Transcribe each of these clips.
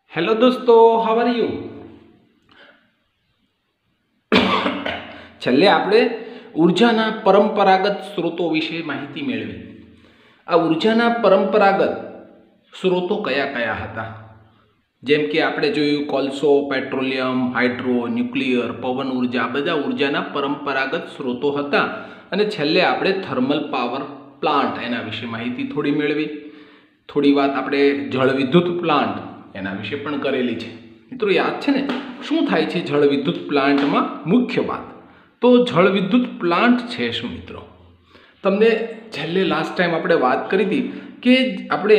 Hello दोस्तों, how are you. छेल्ले આપણે ઉર્જાના પરંપરાગત સ્ત્રોતો વિશે માહિતી મેળવી। આ ઉર્જાના પરંપરાગત સ્ત્રોતો કયા કયા હતા? જેમ કે આપણે જોયું કોલસો, પેટ્રોલિયમ, હાઇડ્રો, ન્યુક્લિયર, પવન ઉર્જા, બધા ઉર્જાના પરંપરાગત સ્ત્રોતો હતા। અને છેલ્લે આપણે થર્મલ પાવર પ્લાન્ટ એના વિશે માહિતી થોડી મેળવી। થોડી વાત આપણે જળ વિદ્યુત પ્લાન્ટ એના વિશે પણ કરેલી છે। મિત્રો યાદ છે ને શું થાય છે જળ વિદ્યુત પ્લાન્ટમાં? મુખ્ય વાત તો જળ વિદ્યુત પ્લાન્ટ છે શું મિત્રો? તમને છેલ્લે લાસ્ટ ટાઈમ આપણે વાત કરી હતી કે આપણે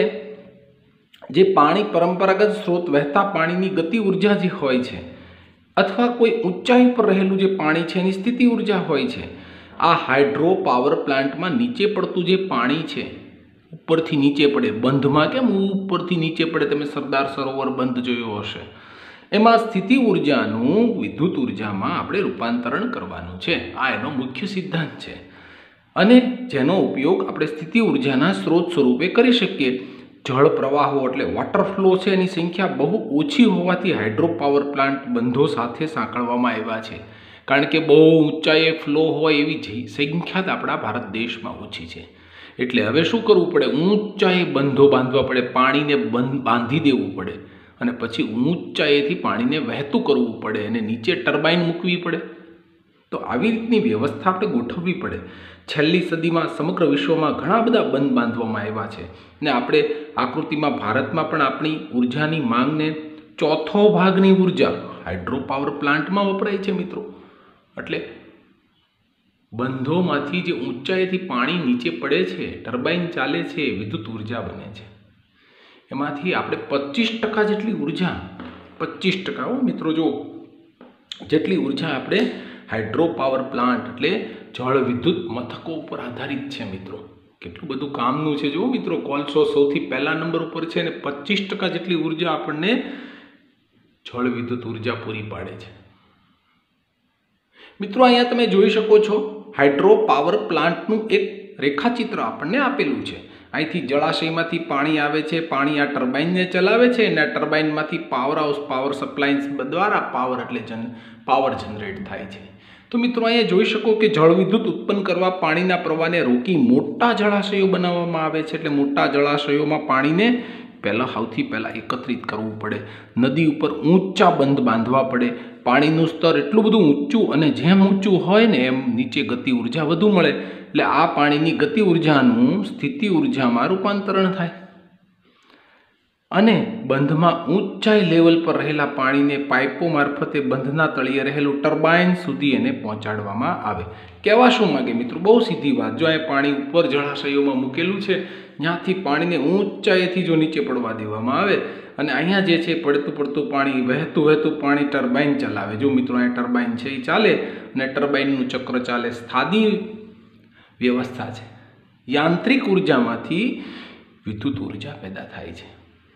જે પાણી પરંપરાગત સ્ત્રોત વહેતા પાણીની ગતિ ઉર્જા જે હોય છે અથવા કોઈ ઊંચાઈ પર રહેલું જે પાણી છે એની સ્થિતિ ઉર્જા હોય છે। આ હાઇડ્રો પાવર પ્લાન્ટમાં નીચે પડતું જે પાણી છે, ઉપરથી નીચે પડે, બંધમાં કેમ ઉપરથી નીચે પડે, તમે સરદાર સરોવર બંધ જોયો હશે, એમાં સ્થિતિ ઉર્જાનું વિદ્યુત ઉર્જામાં આપણે રૂપાંતરણ કરવાનું છે। આ એનો મુખ્ય સિદ્ધાંત છે અને જેનો ઉપયોગ આપણે સ્થિતિ ઉર્જાના સ્ત્રોત સ્વરૂપે કરી શકીએ। જળ પ્રવાહો એટલે વોટર ફ્લો છે એની સંખ્યા બહુ ઓછી હોવાથી હાઇડ્રો પાવર પ્લાન્ટ બંધો સાથે સાંકળવામાં આવ્યા છે, કારણ કે બહુ ઊંચાઈએ ફ્લો હોય એવી સંખ્યા આપણા ભારત દેશમાં ઓછી છે। એટલે હવે શું કરવું પડે? ઊંચાઈએ બંધો બાંધવા પડે, પાણીને બાંધી દેવું પડે અને પછી ઊંચાઈએથી પાણીને વહેતું કરવું પડે અને નીચે ટર્બાઇન મૂકવી પડે। તો આવી રીતની વ્યવસ્થા આપણે ગોઠવવી પડે। છેલ્લી સદીમાં સમગ્ર વિશ્વમાં ઘણા બધા બંધ બાંધવામાં આવ્યા છે ને આપણે આકૃતિમાં ભારતમાં પણ આપણી ઉર્જાની માંગને ચોથો ભાગની ઉર્જા હાઇડ્રો પાવર પ્લાન્ટમાં વપરાય છે મિત્રો। એટલે બંધોમાંથી જે ઊંચાઈથી પાણી નીચે પડે છે, ટર્બાઇન ચાલે છે, વિદ્યુત ઉર્જા બને છે। એમાંથી આપણે 25% જેટલી ઉર્જા, 25% મિત્રો જો જેટલી ઉર્જા આપણે હાઇડ્રો પાવર પ્લાન્ટ એટલે જળ વિદ્યુત મથકો ઉપર આધારિત છે મિત્રો। કેટલું બધું કામનું છે જો મિત્રો। કોલસો સૌથી પહેલા નંબર ઉપર છે અને 25% જેટલી ઉર્જા આપણને જળ વિદ્યુત ઉર્જા પૂરી પાડે છે મિત્રો। અહીંયા તમે જોઈ શકો છો હાઇડ્રો પાવર પ્લાન્ટનું એક રેખાચિત્ર આપણને આપેલું છે। અહીંથી જળાશયમાંથી પાણી આવે છે, પાણી આ ટર્બાઇનને ચલાવે છે અને આ ટર્બાઇનમાંથી પાવર હાઉસ પાવર સપ્લાયન્સ દ્વારા પાવર એટલે પાવર જનરેટ થાય છે। તો મિત્રો અહીંયા જોઈ શકો કે જળ વિદ્યુત ઉત્પન્ન કરવા પાણીના પ્રવાહને રોકી મોટા જળાશયો બનાવવામાં આવે છે। એટલે મોટા જળાશયોમાં પાણીને સૌથી પહેલાં એકત્રિત કરવું પડે, નદી ઉપર ઊંચા બંધ બાંધવા પડે, પાણીનું સ્તર એટલું બધું ઊંચું અને જેમ ઊંચું હોય ને એમ નીચે ગતિ ઉર્જા વધુ મળે, એટલે આ પાણીની ગતિ ઉર્જાનું સ્થિતિ ઉર્જામાં રૂપાંતરણ થાય અને બંધમાં ઊંચાઈ લેવલ પર રહેલા પાણીને પાઇપો મારફતે બંધના તળિયે રહેલું ટર્બાઇન સુધી એને પહોંચાડવામાં આવે। કહેવા શું માગે મિત્રો? બહુ સીધી વાત। જો આ પાણી ઉપર જળાશયોમાં મૂકેલું છે, ત્યાંથી પાણીને ઊંચાઈથી જો નીચે પડવા દેવામાં આવે અને અહીંયા જે છે પડતું પાણી વહેતું પાણી ટર્બાઇન ચલાવે। જો મિત્રો અહીંયા ટર્બાઇન છે એ ચાલે અને ટર્બાઇનનું ચક્ર ચાલે, સાદી વ્યવસ્થા છે। યાંત્રિક ઉર્જામાંથી વિદ્યુત ઉર્જા પેદા થાય છે।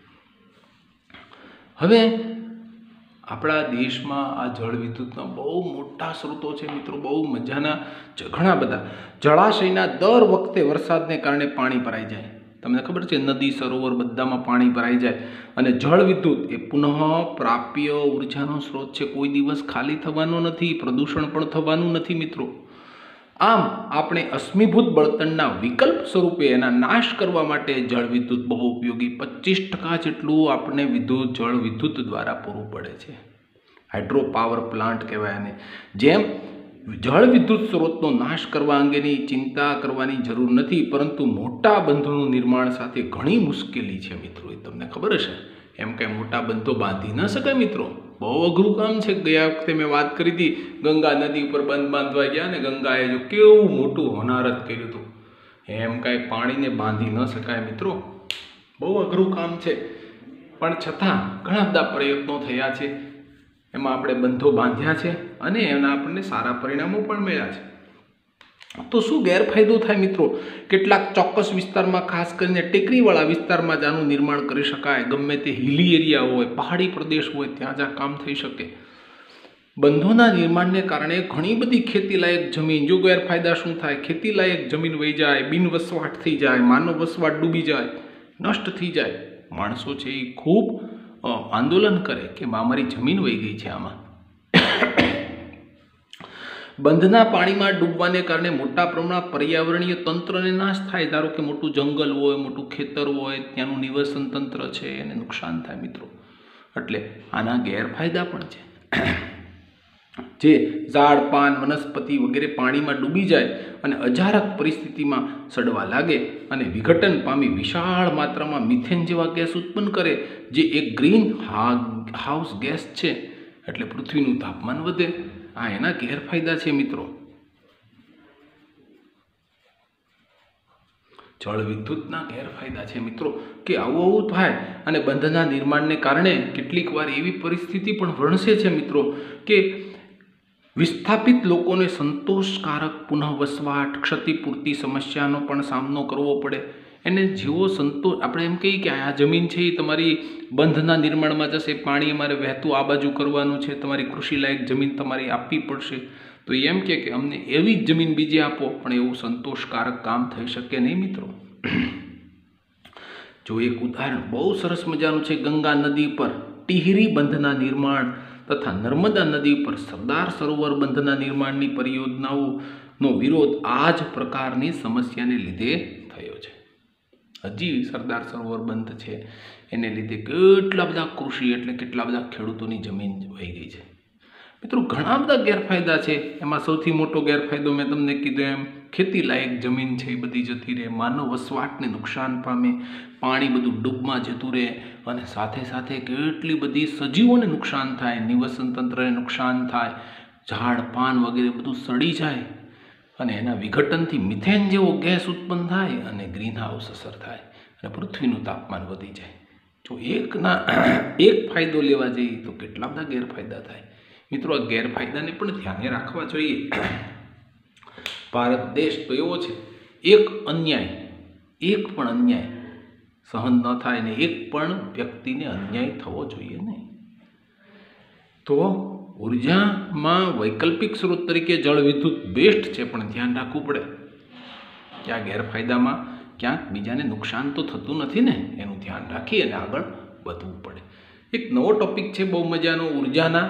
હવે આપણા દેશમાં આ જળ વિદ્યુતના બહુ મોટા સ્ત્રોતો છે મિત્રો। બહુ મજાના ઘણા બધા જળાશયના દર વખતે વરસાદને કારણે પાણી ભરાઈ જાય। તમને ખબર છે નદી સરોવર બધામાં પાણી ભરાઈ જાય અને જળ વિદ્યુત એ પુનઃ પ્રાપ્ય ઉર્જાનો સ્ત્રોત છે। કોઈ દિવસ ખાલી થવાનો નથી, પ્રદૂષણ પણ થવાનું નથી મિત્રો। આમ આપણે અશ્મિભૂત બળતણના વિકલ્પ સ્વરૂપે એના નાશ કરવા માટે જળ વિદ્યુત બહુ ઉપયોગી 25% જેટલું આપણે જળ વિદ્યુત દ્વારા પૂરું પડે છે। હાઇડ્રો પાવર પ્લાન્ટ કહેવાય એને। જેમ જળ વિદ્યુત સ્ત્રોતનો નાશ કરવા અંગેની ચિંતા કરવાની જરૂર નથી, પરંતુ મોટા બંધોનું નિર્માણ સાથે ઘણી મુશ્કેલી છે મિત્રો। એ તમને ખબર હશે, એમ કંઈ મોટા બંધો બાંધી ન શકાય મિત્રો। બહુ અઘરું કામ છે। ગયા વખતે મેં વાત કરી હતી, ગંગા નદી ઉપર બંધ બાંધવા ગયા ને ગંગાએ જો કેવું મોટું હોનારત કર્યું હતું, એમ કાંઈ પાણીને બાંધી ન શકાય મિત્રો। બહુ અઘરું કામ છે, પણ છતાં ઘણા બધા પ્રયત્નો થયા છે, એમાં આપણે બંધો બાંધ્યા છે અને એના આપણને સારા પરિણામો પણ મળ્યા છે। તો શું ગેરફાયદો થાય મિત્રો? કેટલાક ચોક્કસ વિસ્તારમાં, ખાસ કરીને ટેકરીવાળા વિસ્તારમાં જ આનું નિર્માણ કરી શકાય। ગમે તે હિલી એરિયા હોય, પહાડી પ્રદેશ હોય, ત્યાં જ આ કામ થઈ શકે। બંધોના નિર્માણને કારણે ઘણી બધી ખેતીલાયક જમીન, જો ગેરફાયદા શું થાય? ખેતીલાયક જમીન વહી જાય, બિનવસવાટ થઈ જાય, માનવ વસવાટ ડૂબી જાય, નષ્ટ થઈ જાય। માણસો છે એ ખૂબ આંદોલન કરે કે મારી જમીન વહી ગઈ છે આમાં. બંધના પાણીમાં ડૂબવાને કારણે મોટા પ્રમાણમાં પર્યાવરણીય તંત્રને નાશ થાય. ધારો કે મોટું જંગલ હોય, મોટું ખેતર હોય, ત્યાંનું નિવસન તંત્ર છે એને નુકસાન થાય મિત્રો. એટલે આના ગેરફાયદા પણ છે. જે ઝાડ પાન વનસ્પતિ વગેરે પાણીમાં ડૂબી જાય અને અજારક પરિસ્થિતિમાં સડવા લાગે અને વિઘટન પામી વિશાળ માત્રામાં મિથેન જેવા ગેસ ઉત્પન્ન કરે, જે એક ગ્રીન હાઉસ ગેસ છે. એટલે પૃથ્વીનું તાપમાન વધે. આ એના ગેરફાયદા છે મિત્રો. જળ વિદ્યુતના ગેરફાયદા છે મિત્રો કે આવું થાય અને બંધના નિર્માણને કારણે કેટલીક વાર એવી પરિસ્થિતિ પણ વણસે છે મિત્રો કે વિસ્થાપિત લોકોને સંતોષકારક પુનઃવસવાટ ક્ષતિપૂર્તિ સમસ્યાનો પણ સામનો કરવો પડે. એને જેવો સંતોષ આપણે એમ કહીએ કે આ જમીન છે એ તમારી બંધના નિર્માણમાં જશે, પાણી અમારે વહેતું આ બાજુ કરવાનું છે, તમારી કૃષિલાયક જમીન તમારી આપવી પડશે. તો એમ કે અમને એવી જ જમીન બીજી આપો, પણ એવું સંતોષકારક કામ થઈ શકે નહીં મિત્રો. જો એક ઉદાહરણ બહુ સરસ મજાનું છે. ગંગા નદી પર ટિહરી બંધના નિર્માણ તથા નર્મદા નદી પર સરદાર સરોવર બંધના નિર્માણની પરિયોજનાઓનો વિરોધ આ જ પ્રકારની સમસ્યાને લીધે થયો છે. હજી સરદાર સરોવર બંધ છે એને લીધે કેટલા બધા કૃષિ એટલે કેટલા બધા ખેડૂતોની જમીન વહી ગઈ છે મિત્રો. ઘણા બધા ગેરફાયદા છે. એમાં સૌથી મોટો ગેરફાયદો મેં તમને કીધું એમ ખેતી લાયક જમીન છે એ બધી જતી રહે, માનવ વસવાટને નુકસાન પામે, પાણી બધું ડૂબમાં જતું રહે અને સાથે સાથે કેટલી બધી સજીવોને નુકસાન થાય, નિવસન તંત્રને નુકસાન થાય, ઝાડ પાન વગેરે બધું સડી જાય અને એના વિઘટનથી મિથેન જેવો ગેસ ઉત્પન્ન થાય અને ગ્રીન હાઉસ અસર થાય અને પૃથ્વીનું તાપમાન વધી જાય. જો એક ફાયદો લેવા જઈએ તો કેટલા બધા ગેરફાયદા થાય મિત્રો. આ ગેરફાયદાને પણ ધ્યાને રાખવા જોઈએ. ભારત દેશ તો એવો છે એક પણ અન્યાય સહન ન થાય ને એક પણ વ્યક્તિને અન્યાય થવો જોઈએ નહીં. તો ઉર્જામાં વૈકલ્પિક સ્ત્રોત તરીકે જળ વિદ્યુત બેસ્ટ છે, પણ ધ્યાન રાખવું પડે કે આ ગેરફાયદામાં ક્યાંક બીજાને નુકસાન તો થતું નથી ને, એનું ધ્યાન રાખી અને આગળ વધવું પડે. એક નવો ટોપિક છે બહુ મજાનો, ઉર્જાના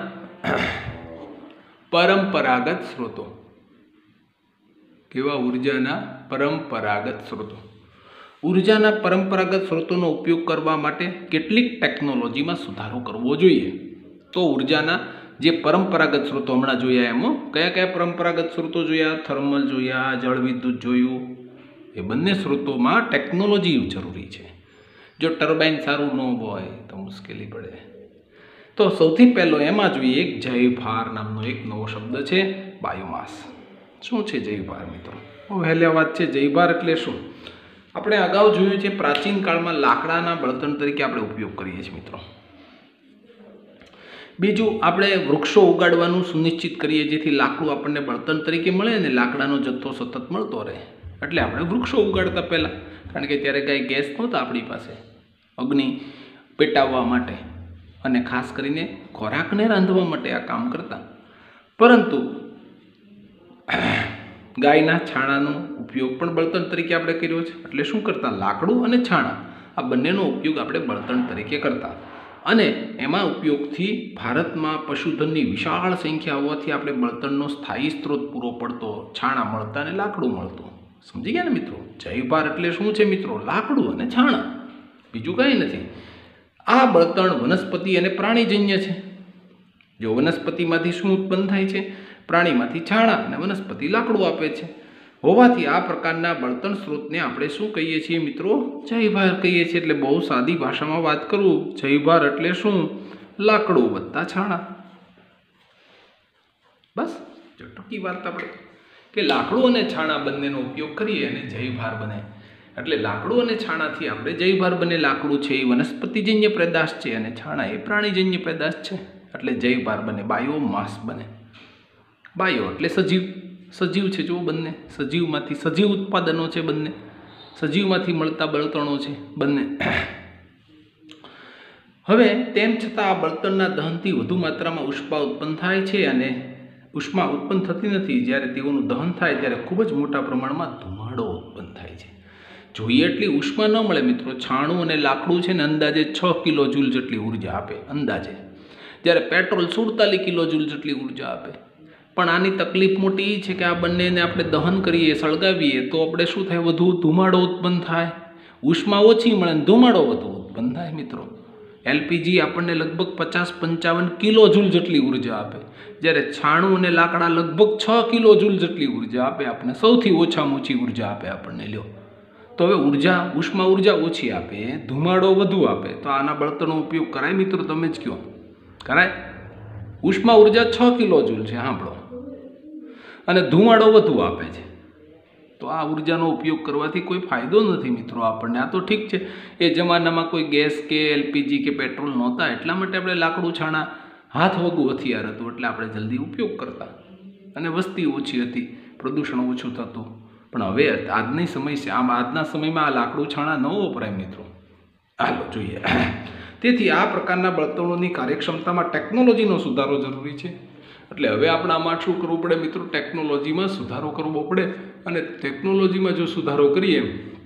પરંપરાગત સ્ત્રોતો. કેવા? ઉર્જાના પરંપરાગત સ્ત્રોતો. ઉર્જાના પરંપરાગત સ્ત્રોતોનો ઉપયોગ કરવા માટે કેટલીક ટેકનોલોજીમાં સુધારો કરવો જોઈએ. તો ઉર્જાના જે પરંપરાગત સ્ત્રોતો હમણાં જોયા એમાં કયા કયા પરંપરાગત સ્ત્રોતો જોયા? થર્મલ જોયા, જળ વિદ્યુત જોયું. એ બંને સ્ત્રોતોમાં ટેકનોલોજી જરૂરી છે. જો ટર્બાઇન સારું ન હોય તો મુશ્કેલી પડે. તો સૌથી પહેલો એમાં જોઈએ એક જૈવભાર નામનો એક નવો શબ્દ છે, બાયોમાસ. શું છે જૈવભાર મિત્રો? બહુ હેલ્યા વાત છે. જૈવભાર એટલે શું? આપણે અગાઉ જોયું છે પ્રાચીન કાળમાં લાકડાના બળતણ તરીકે આપણે ઉપયોગ કરીએ છીએ મિત્રો. બીજું, આપણે વૃક્ષો ઉગાડવાનું સુનિશ્ચિત કરીએ જેથી લાકડું આપણને બળતણ તરીકે મળે અને લાકડાનો જથ્થો સતત મળતો રહે. એટલે આપણે વૃક્ષો ઉગાડતા પહેલાં, કારણ કે ત્યારે કાંઈ ગેસ નહોતા આપણી પાસે અગ્નિ પેટાવવા માટે અને ખાસ કરીને ખોરાકને રાંધવા માટે આ કામ કરતા. પરંતુ ગાયના છાણાનો ઉપયોગ પણ બળતણ તરીકે આપણે કર્યો છે. એટલે શું કરતા? લાકડું અને છાણા આ બંનેનો ઉપયોગ આપણે બળતણ તરીકે કરતા. અને એમાં ઉપયોગથી ભારતમાં પશુધનની વિશાળ સંખ્યા હોવાથી આપણે બળતણનો સ્થાયી સ્ત્રોત પૂરો પડતો, છાણા મળતા અને લાકડું મળતું. સમજી ગયા ને મિત્રો? જૈવભાર એટલે શું છે મિત્રો? લાકડું અને છાણા, બીજું કાંઈ નથી. આ બળતણ વનસ્પતિ અને પ્રાણીજન્ય છે. જો વનસ્પતિમાંથી શું ઉત્પન્ન થાય છે? પ્રાણીમાંથી છાણા અને વનસ્પતિ લાકડું આપે છે. હોવાથી આ પ્રકારના બળતણ સ્ત્રોતને આપણે શું કહીએ છીએ મિત્રો? જૈવભાર કહીએ છીએ. એટલે બહુ સાદી ભાષામાં વાત કરું, જૈવભાર એટલે શું? લાકડું વત્તા છાણા. બસ જો ટૂંકી વાત આપણે કે લાકડું અને છાણા બંનેનો ઉપયોગ કરીએ અને જૈવભાર બને. એટલે લાકડું અને છાણાથી આપણે જૈવભાર બને. લાકડું છે એ વનસ્પતિજન્ય પેદાશ છે અને છાણા એ પ્રાણીજન્ય પેદાશ છે. એટલે જૈવભાર બને, બાયોમાસ બને. બાયો એટલે સજીવ, સજીવ છે જો બંને, સજીવમાંથી સજીવ ઉત્પાદનો છે બંને, સજીવમાંથી મળતા બળતણો છે બંને. હવે તેમ છતાં આ બળતણના દહનથી વધુ માત્રામાં ઉષ્મા ઉત્પન્ન થાય છે અને ઉષ્મા ઉત્પન્ન થતી નથી. જ્યારે તેઓનું દહન થાય ત્યારે ખૂબ જ મોટા પ્રમાણમાં ધુમાડો ઉત્પન્ન થાય છે. જોઈએ એટલી ઉષ્મા ન મળે મિત્રો. છાણું અને લાકડું છે ને અંદાજે 6 કિલો જૂલ જેટલી ઉર્જા આપે અંદાજે, જ્યારે પેટ્રોલ 47 કિલો જૂલ જેટલી ઉર્જા આપે. પણ આની તકલીફ મોટી એ છે કે આ બંનેને આપણે દહન કરીએ, સળગાવીએ તો આપણે શું થાય, વધુ ધુમાડો ઉત્પન્ન થાય, ઉષ્મા ઓછી મળે અને ધુમાડો વધુ ઉત્પન્ન થાય મિત્રો. એલપીજી આપણને લગભગ 50-55 કિલો જૂલ જેટલી ઉર્જા આપે, જ્યારે છાણું અને લાકડા લગભગ 6 કિલો જૂલ જેટલી ઉર્જા આપે આપણને. સૌથી ઓછામાં ઓછી ઉર્જા આપે આપણને. લ્યો તો હવે ઉષ્મા ઉર્જા ઓછી આપે, ધુમાડો વધુ આપે, તો આના બળતણનો ઉપયોગ કરાય મિત્રો? તમે જ કહો, કરાય? ઉષ્મા ઉર્જા 6 કિલો જૂલ છે સાંભળો, અને ધુમાડો વધુ આપે છે, તો આ ઉર્જાનો ઉપયોગ કરવાથી કોઈ ફાયદો નથી મિત્રો આપણને. આ તો ઠીક છે, એ જમાનામાં કોઈ ગેસ કે એલપીજી કે પેટ્રોલ નહોતા, એટલા માટે આપણે લાકડું છાણા હાથ વગું હથિયાર હતું, એટલે આપણે જલ્દી ઉપયોગ કરતા, અને વસ્તી ઓછી હતી, પ્રદૂષણ ઓછું થતું. પણ હવે આજના સમયમાં આ લાકડું છાણા ન વપરાય મિત્રો. હાલો જોઈએ. તેથી આ પ્રકારના બળતણોની કાર્યક્ષમતામાં ટેકનોલોજીનો સુધારો જરૂરી છે. એટલે હવે આપણે આમાં શું કરવું પડે મિત્રો? ટેકનોલોજીમાં સુધારો કરવો પડે. અને ટેકનોલોજીમાં જો સુધારો કરીએ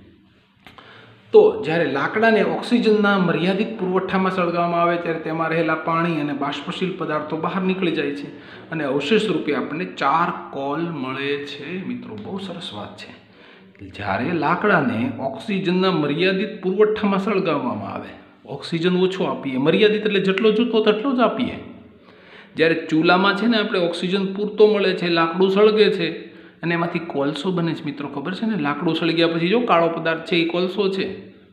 તો જ્યારે લાકડાને ઓક્સિજનના મર્યાદિત પુરવઠામાં સળગાવવામાં આવે ત્યારે તેમાં રહેલા પાણી અને બાષ્પશીલ પદાર્થો બહાર નીકળી જાય છે, અને અવશેષ રૂપે આપણને ચારકોલ મળે છે મિત્રો. બહુ સરસ વાત છે. જ્યારે લાકડાને ઓક્સિજનના મર્યાદિત પુરવઠામાં સળગાવવામાં આવે, ઓક્સિજન ઓછો આપીએ, મર્યાદિત એટલે જેટલો જોતો તેટલો જ આપીએ. જ્યારે ચૂલામાં છે ને આપણે ઓક્સિજન પૂરતો મળે છે, લાકડું સળગે છે અને એમાંથી કોલસો બને છે મિત્રો. ખબર છે ને, લાકડું સળગ્યા પછી જો કાળો પદાર્થ છે એ કોલસો છે,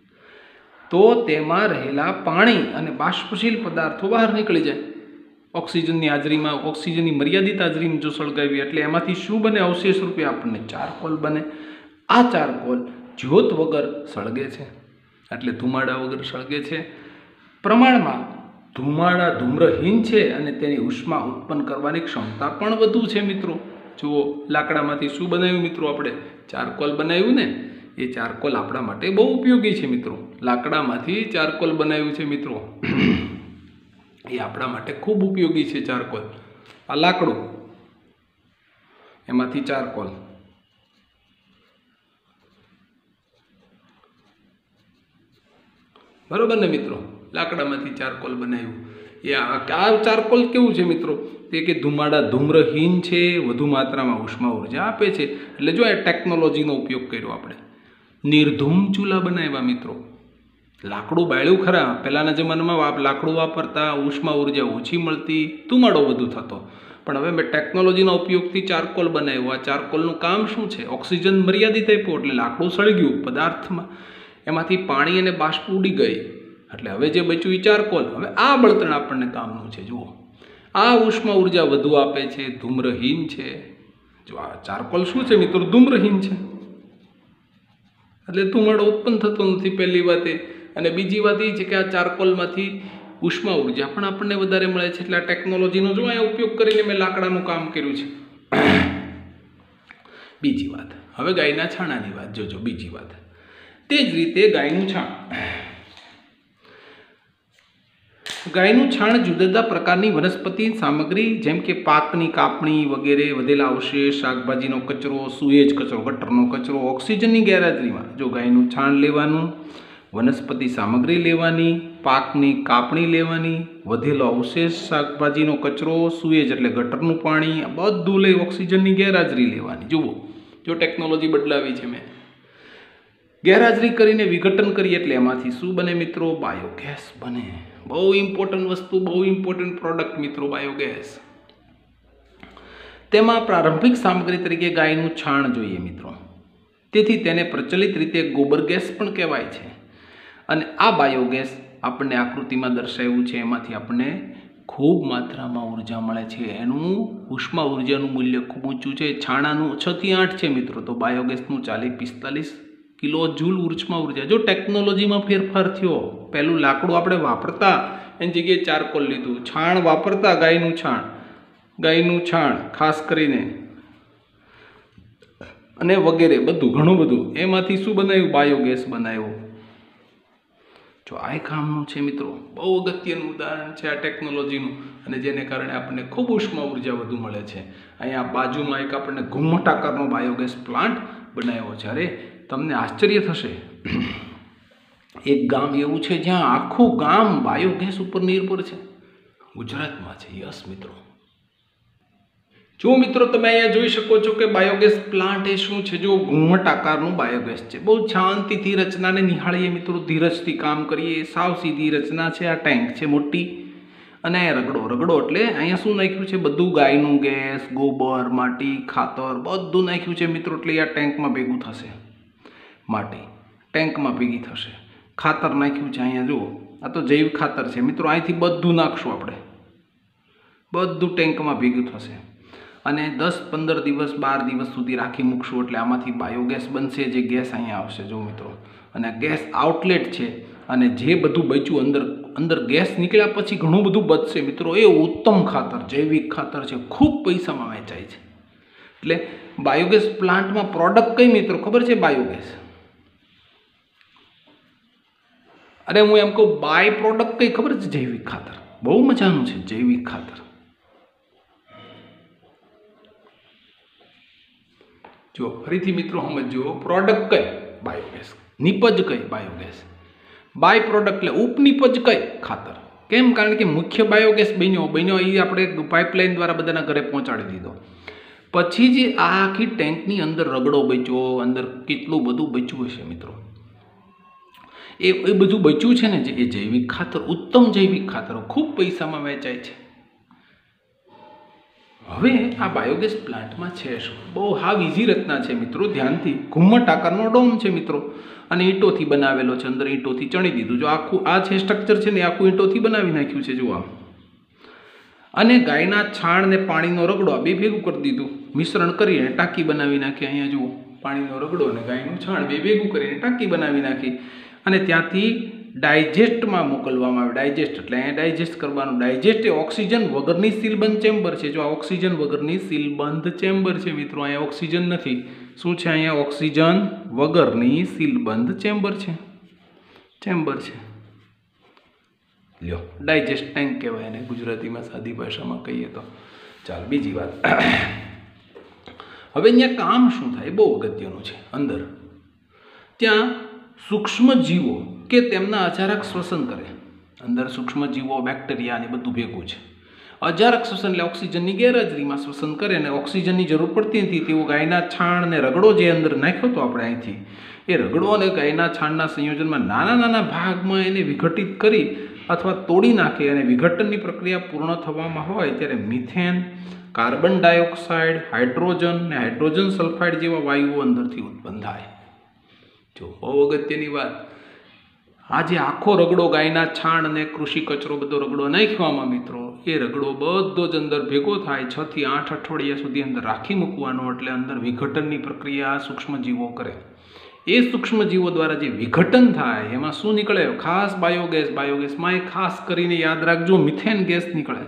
તો તેમાં રહેલા પાણી અને બાષ્પશીલ પદાર્થો બહાર નીકળી જાય ઓક્સિજનની હાજરીમાં. ઓક્સિજનની મર્યાદિત હાજરીમાં જો સળગાવીએ એટલે એમાંથી શું બને? અવશેષ રૂપે આપણને ચારકોલ બને. આ ચારકોલ જ્યોત વગર સળગે છે, એટલે ધુમાડા વગર સળગે છે. પ્રમાણમાં ધુમાડા ધૂમ્રહીન છે અને તેની ઉષ્મા ઉત્પન્ન કરવાની ક્ષમતા પણ વધુ છે મિત્રો. જુઓ, લાકડામાંથી શું બનાવ્યું મિત્રો? આપણે ચારકોલ બનાવ્યું ને. એ ચારકોલ આપણા માટે બહુ ઉપયોગી છે મિત્રો. લાકડામાંથી ચારકોલ બનાવ્યું છે મિત્રો, એ આપણા માટે ખૂબ ઉપયોગી છે ચારકોલ. આ લાકડું, એમાંથી ચારકોલ. બરોબર ને મિત્રો? લાકડામાંથી ચારકોલ બનાવ્યું. એ આ ચારકોલ કેવું છે મિત્રો? તે કે ધુમાડા ધૂમ્રહીન છે, વધુ માત્રામાં ઉષ્મા ઉર્જા આપે છે. એટલે જો એ ટેકનોલોજીનો ઉપયોગ કર્યો આપણે. નિર્ધૂમ ચૂલા બનાવ્યા મિત્રો. લાકડું બાળ્યું ખરા, પહેલાંના જમાનામાં લાકડું વાપરતા, ઉષ્મા ઉર્જા ઓછી મળતી, ધુમાડો વધુ થતો. પણ હવે મેં ટેકનોલોજીના ઉપયોગથી ચારકોલ બનાવ્યું. આ ચારકોલનું કામ શું છે? ઓક્સિજન મર્યાદિત આપ્યો એટલે લાકડું સળગ્યું પદાર્થમાં, એમાંથી પાણી અને બાષ્પ ઉડી ગઈ, એટલે હવે જે બચ્યું એ ચારકોલ. હવે આ બળતણ આપણને કામનું છે. જુઓ, આ ઉષ્મા ઉર્જા વધુ આપે છે, ધૂમ્રહીન છે. જો આ ચારકોલ શું છે મિત્રો? ધૂમ્રહીન છે, એટલે ધુમાડો ઉત્પન્ન થતો નથી પહેલી વાત એ. અને બીજી વાત એ છે કે આ ચારકોલમાંથી ઉષ્મા ઉર્જા પણ આપણને વધારે મળે છે. એટલે આ ટેકનોલોજીનો જો અહીંયા ઉપયોગ કરીને મેં લાકડાનું કામ કર્યું છે. બીજી વાત, હવે ગાયના છાણાની વાત જોજો. બીજી વાત, તે જ રીતે ગાયનું છાણ. ગાયનું છાણ જુદા જુદા પ્રકારની વનસ્પતિ સામગ્રી જેમ કે પાકની કાપણી વગેરે, વધેલા અવશેષ, શાકભાજીનો કચરો, સુએજ કચરો, ગટરનો કચરો, ઓક્સિજનની ગેરહાજરીમાં જો ગાયનું છાણ લેવાનું, વનસ્પતિ સામગ્રી લેવાની, પાકની કાપણી લેવાની, વધેલો અવશેષ, શાકભાજીનો કચરો, સુએજ એટલે ગટરનું પાણી, આ બધું લઈ ઓક્સિજનની ગેરહાજરી લેવાની. જુઓ, જો ટેકનોલોજી બદલાવી છે મેં. ગેરહાજરી કરીને વિઘટન કરીએ એટલે એમાંથી શું બને મિત્રો? બાયોગેસ બને. બહુ ઇમ્પોર્ટન્ટ વસ્તુ, બહુ ઇમ્પોર્ટન્ટ પ્રોડક્ટ મિત્રો, બાયોગેસ. તેમાં પ્રારંભિક સામગ્રી તરીકે ગાયનું છાણ જોઈએ મિત્રો. તેથી તેને પ્રચલિત રીતે ગોબર ગેસ પણ કહેવાય છે. અને આ બાયોગેસ આપણને આકૃતિમાં દર્શાવ્યું છે, એમાંથી આપણને ખૂબ માત્રામાં ઉર્જા મળે છે. એનું ઉષ્મા ઉર્જાનું મૂલ્ય ખૂબ ઊંચું છે. છાણાનું 6 થી 8 છે મિત્રો, તો બાયોગેસનું 40-45 કિલો જૂલ ઉષ્મા ઉર્જા. જો ટેકનોલોજીમાં ફેરફાર થયો, પહેલું લાકડું આપણે વાપરતા એની જગ્યાએ ચારકોલ લીધું, છાણ વાપરતા ગાયનું છાણ ખાસ કરીને, અને વગેરે બધું ઘણું બધું, એમાંથી શું બનાવ્યું? બાયોગેસ બનાવ્યો. જો આ કામનું છે મિત્રો, બહુ અગત્યનું ઉદાહરણ છે આ ટેકનોલોજીનું, અને જેને કારણે આપણને ખૂબ ઉષ્મા ઉર્જા વધુ મળે છે. અહીંયા બાજુમાં એક આપણને ઘુમ્મટ આકારનો બાયોગેસ પ્લાન્ટ બનાવ્યો છે. અરે તમને આશ્ચર્ય થશે, એક ગામ એવું છે જ્યાં આખું ગામ બાયોગેસ ઉપર નિર્ભર છે. ગુજરાતમાં છે. યસ મિત્રો. જો મિત્રો તમે અહીંયા જોઈ શકો છો કે બાયોગેસ પ્લાન્ટ એ શું છે. જો ઘુમ્મટ આકારનું બાયોગેસ છે. બહુ શાંતિથી રચનાને નિહાળીએ મિત્રો, ધીરજથી કામ કરીએ. સાવ સીધી રચના છે. આ ટેન્ક છે મોટી, અને રગડો એટલે અહીંયા શું નાખ્યું છે, બધું ગાયનું ગેસ, ગોબર, માટી, ખાતર બધું નાખ્યું છે મિત્રો. એટલે આ ટેન્કમાં ભેગું થશે. માટી ટેન્કમાં ભેગી થશે. ખાતર નાખ્યું છે અહીંયા જુઓ, આ તો જૈવિક ખાતર છે મિત્રો. અહીંથી બધું નાખશું આપણે, બધું ટેન્કમાં ભેગું થશે. અને 10-15 દિવસ 12 દિવસ સુધી રાખી મૂકશું એટલે આમાંથી બાયોગેસ બનશે. જે ગેસ અહીંયા આવશે જો મિત્રો, અને ગેસ આઉટલેટ છે. અને જે બધું બચ્યું અંદર ગેસ નીકળ્યા પછી ઘણું બધું બચશે મિત્રો. એ ઉત્તમ ખાતર, જૈવિક ખાતર છે, ખૂબ પૈસામાં વેચાય છે. એટલે બાયોગેસ પ્લાન્ટમાં પ્રોડક્ટ કઈ મિત્રો ખબર છે? બાયોગેસ. અરે હું એમ કહું, બાય પ્રોડક્ટ કઈ ખબર છે? જૈવિક ખાતર. બહુ મજાનું છે જૈવિક ખાતર. જો ફરીથી મિત્રો સમજો, પ્રોડક્ટ કઈ? બાયોગેસ. નિપજ કઈ? બાયોગેસ. બાય પ્રોડક્ટ એટલે ઉપનિપજ કઈ? ખાતર. કેમ? કારણ કે મુખ્ય બાયોગેસ બન્યો એ આપણે પાઇપલાઇન દ્વારા બધાના ઘરે પહોંચાડી દીધો. પછી જે આ આખી ટેન્કની અંદર રગડો બચ્યો, અંદર કેટલું બધું બચ્યું હશે મિત્રો, એ બધું બચ્યું છે ને, જે એ જૈવિક ખાતર, ઉત્તમ જૈવિક ખાતરો ખૂબ પૈસામાં વેચાય છે. હવે આ બાયોગેસ પ્લાન્ટમાં છે શું? બહુ હાવ ઇઝી રચના છે મિત્રો. ધ્યાનથી, ઘુમ્મટ આકારનો ડોમ છે મિત્રો, અને ઈંટોથી બનાવેલો છે. અંદર ઈંટોથી ચણી દીધું. જો આખું આ છે સ્ટ્રક્ચર છે ને, આખું ઈંટોથી બનાવી નાખ્યું છે જો આમ. અને ગાયના છાણ ને પાણીનો રગડો આ બે ભેગું કરી દીધું, મિશ્રણ કરીને ટાંકી બનાવી નાખી. અહીંયા જુઓ, પાણીનો રગડો અને ગાયનું છાણ બે ભેગું કરીને ટાંકી બનાવી નાખી. અને ત્યાંથી ડાયજેસ્ટમાં મોકલવામાં આવે. ડાયજેસ્ટ એટલે અહીંયા ડાયજેસ્ટ કરવાનું. ડાયજેસ્ટ એ ઓક્સિજન વગરની સીલબંધ ચેમ્બર છે. જો આ ઓક્સિજન વગરની સીલબંધ ચેમ્બર છે મિત્રો. અહીંયા ઓક્સિજન નથી. શું છે? અહીંયા ઓક્સિજન વગરની સીલબંધ ચેમ્બર છે. લ્યો, ડાયજેસ્ટ ટેન્ક કહેવાય એને ગુજરાતીમાં, સાદી ભાષામાં કહીએ તો. ચાલો બીજી વાત. હવે અહીંયા કામ શું થાય? બહુ અગત્યનું છે. અંદર ત્યાં સૂક્ષ્મ જીવો કે તેમના અજારક શ્વસન કરે. અંદર સૂક્ષ્મ જીવો, બેક્ટેરિયા ને બધું ભેગું છે. અજારક શ્વસન એટલે ઓક્સિજનની ગેરહાજરીમાં શ્વસન કરે, અને ઓક્સિજનની જરૂર પડતી નથી તેવું ગાયના છાણ ને રગડો જે અંદર નાખ્યો હતો આપણે અહીંથી, એ રગડો અને ગાયના છાણના સંયોજનમાં નાના ભાગમાં એને વિઘટિત કરી અથવા તોડી નાખે. અને વિઘટનની પ્રક્રિયા પૂર્ણ થવામાં હોય ત્યારે મિથેન, કાર્બન ડાયોક્સાઇડ, હાઇડ્રોજન ને હાઇડ્રોજન સલ્ફાઇડ જેવા વાયુઓ અંદરથી ઉત્પન્ન થાય. જો બહુ અગત્યની વાત, આ જે આખો રગડો, ગાયના છાણ અને કૃષિ કચરો બધો રગડો નાખવામાં મિત્રો, એ રગડો બધો જ અંદર ભેગો થાય. 6 થી 8 અઠવાડિયા સુધી અંદર રાખી મૂકવાનો. એટલે અંદર વિઘટનની પ્રક્રિયા સૂક્ષ્મજીવો કરે. એ સૂક્ષ્મજીવો દ્વારા જે વિઘટન થાય એમાં શું નીકળે? ખાસ બાયોગેસ. બાયોગેસમાં એ ખાસ કરીને યાદ રાખજો, મિથેન ગેસ નીકળે.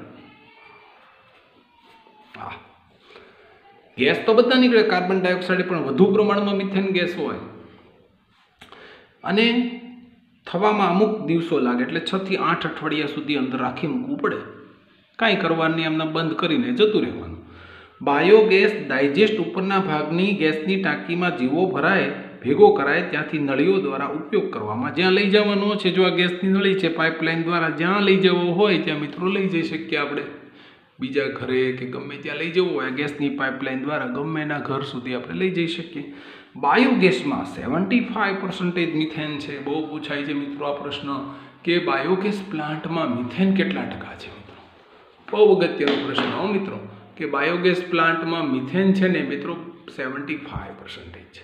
હા, ગેસ તો બધા નીકળે, કાર્બન ડાયોક્સાઇડ પણ વધુ પ્રમાણમાં મિથેન ગેસ હોય. અને થવામાં અમુક દિવસો લાગે, એટલે 6 થી 8 અઠવાડિયા સુધી અંદર રાખી મૂકવું પડે. કાંઈ કરવાની, એમને બંધ કરીને જતું રહેવાનું. બાયોગેસ ડાયજેસ્ટ ઉપરના ભાગની ગેસની ટાંકીમાં જીવો ભેગો કરાય ત્યાંથી નળીઓ દ્વારા ઉપયોગ કરવામાં જ્યાં લઈ જવાનો છે. જો આ ગેસની નળી છે, પાઇપલાઇન દ્વારા જ્યાં લઈ જવો હોય ત્યાં મિત્રો લઈ જઈ શકીએ આપણે. બીજા ઘરે કે ગમે ત્યાં લઈ જવું હોય, ગેસની પાઇપલાઇન દ્વારા ગમે એના ઘર સુધી આપણે લઈ જઈ શકીએ. બાયોગેસમાં 75% મિથેન છે. બહુ પૂછાય છે મિત્રો આ પ્રશ્ન કે બાયોગેસ પ્લાન્ટમાં મિથેન કેટલા ટકા છે મિત્રો? બહુ અગત્યનો પ્રશ્ન હો મિત્રો, કે બાયોગેસ પ્લાન્ટમાં મિથેન છે ને મિત્રો 75% છે.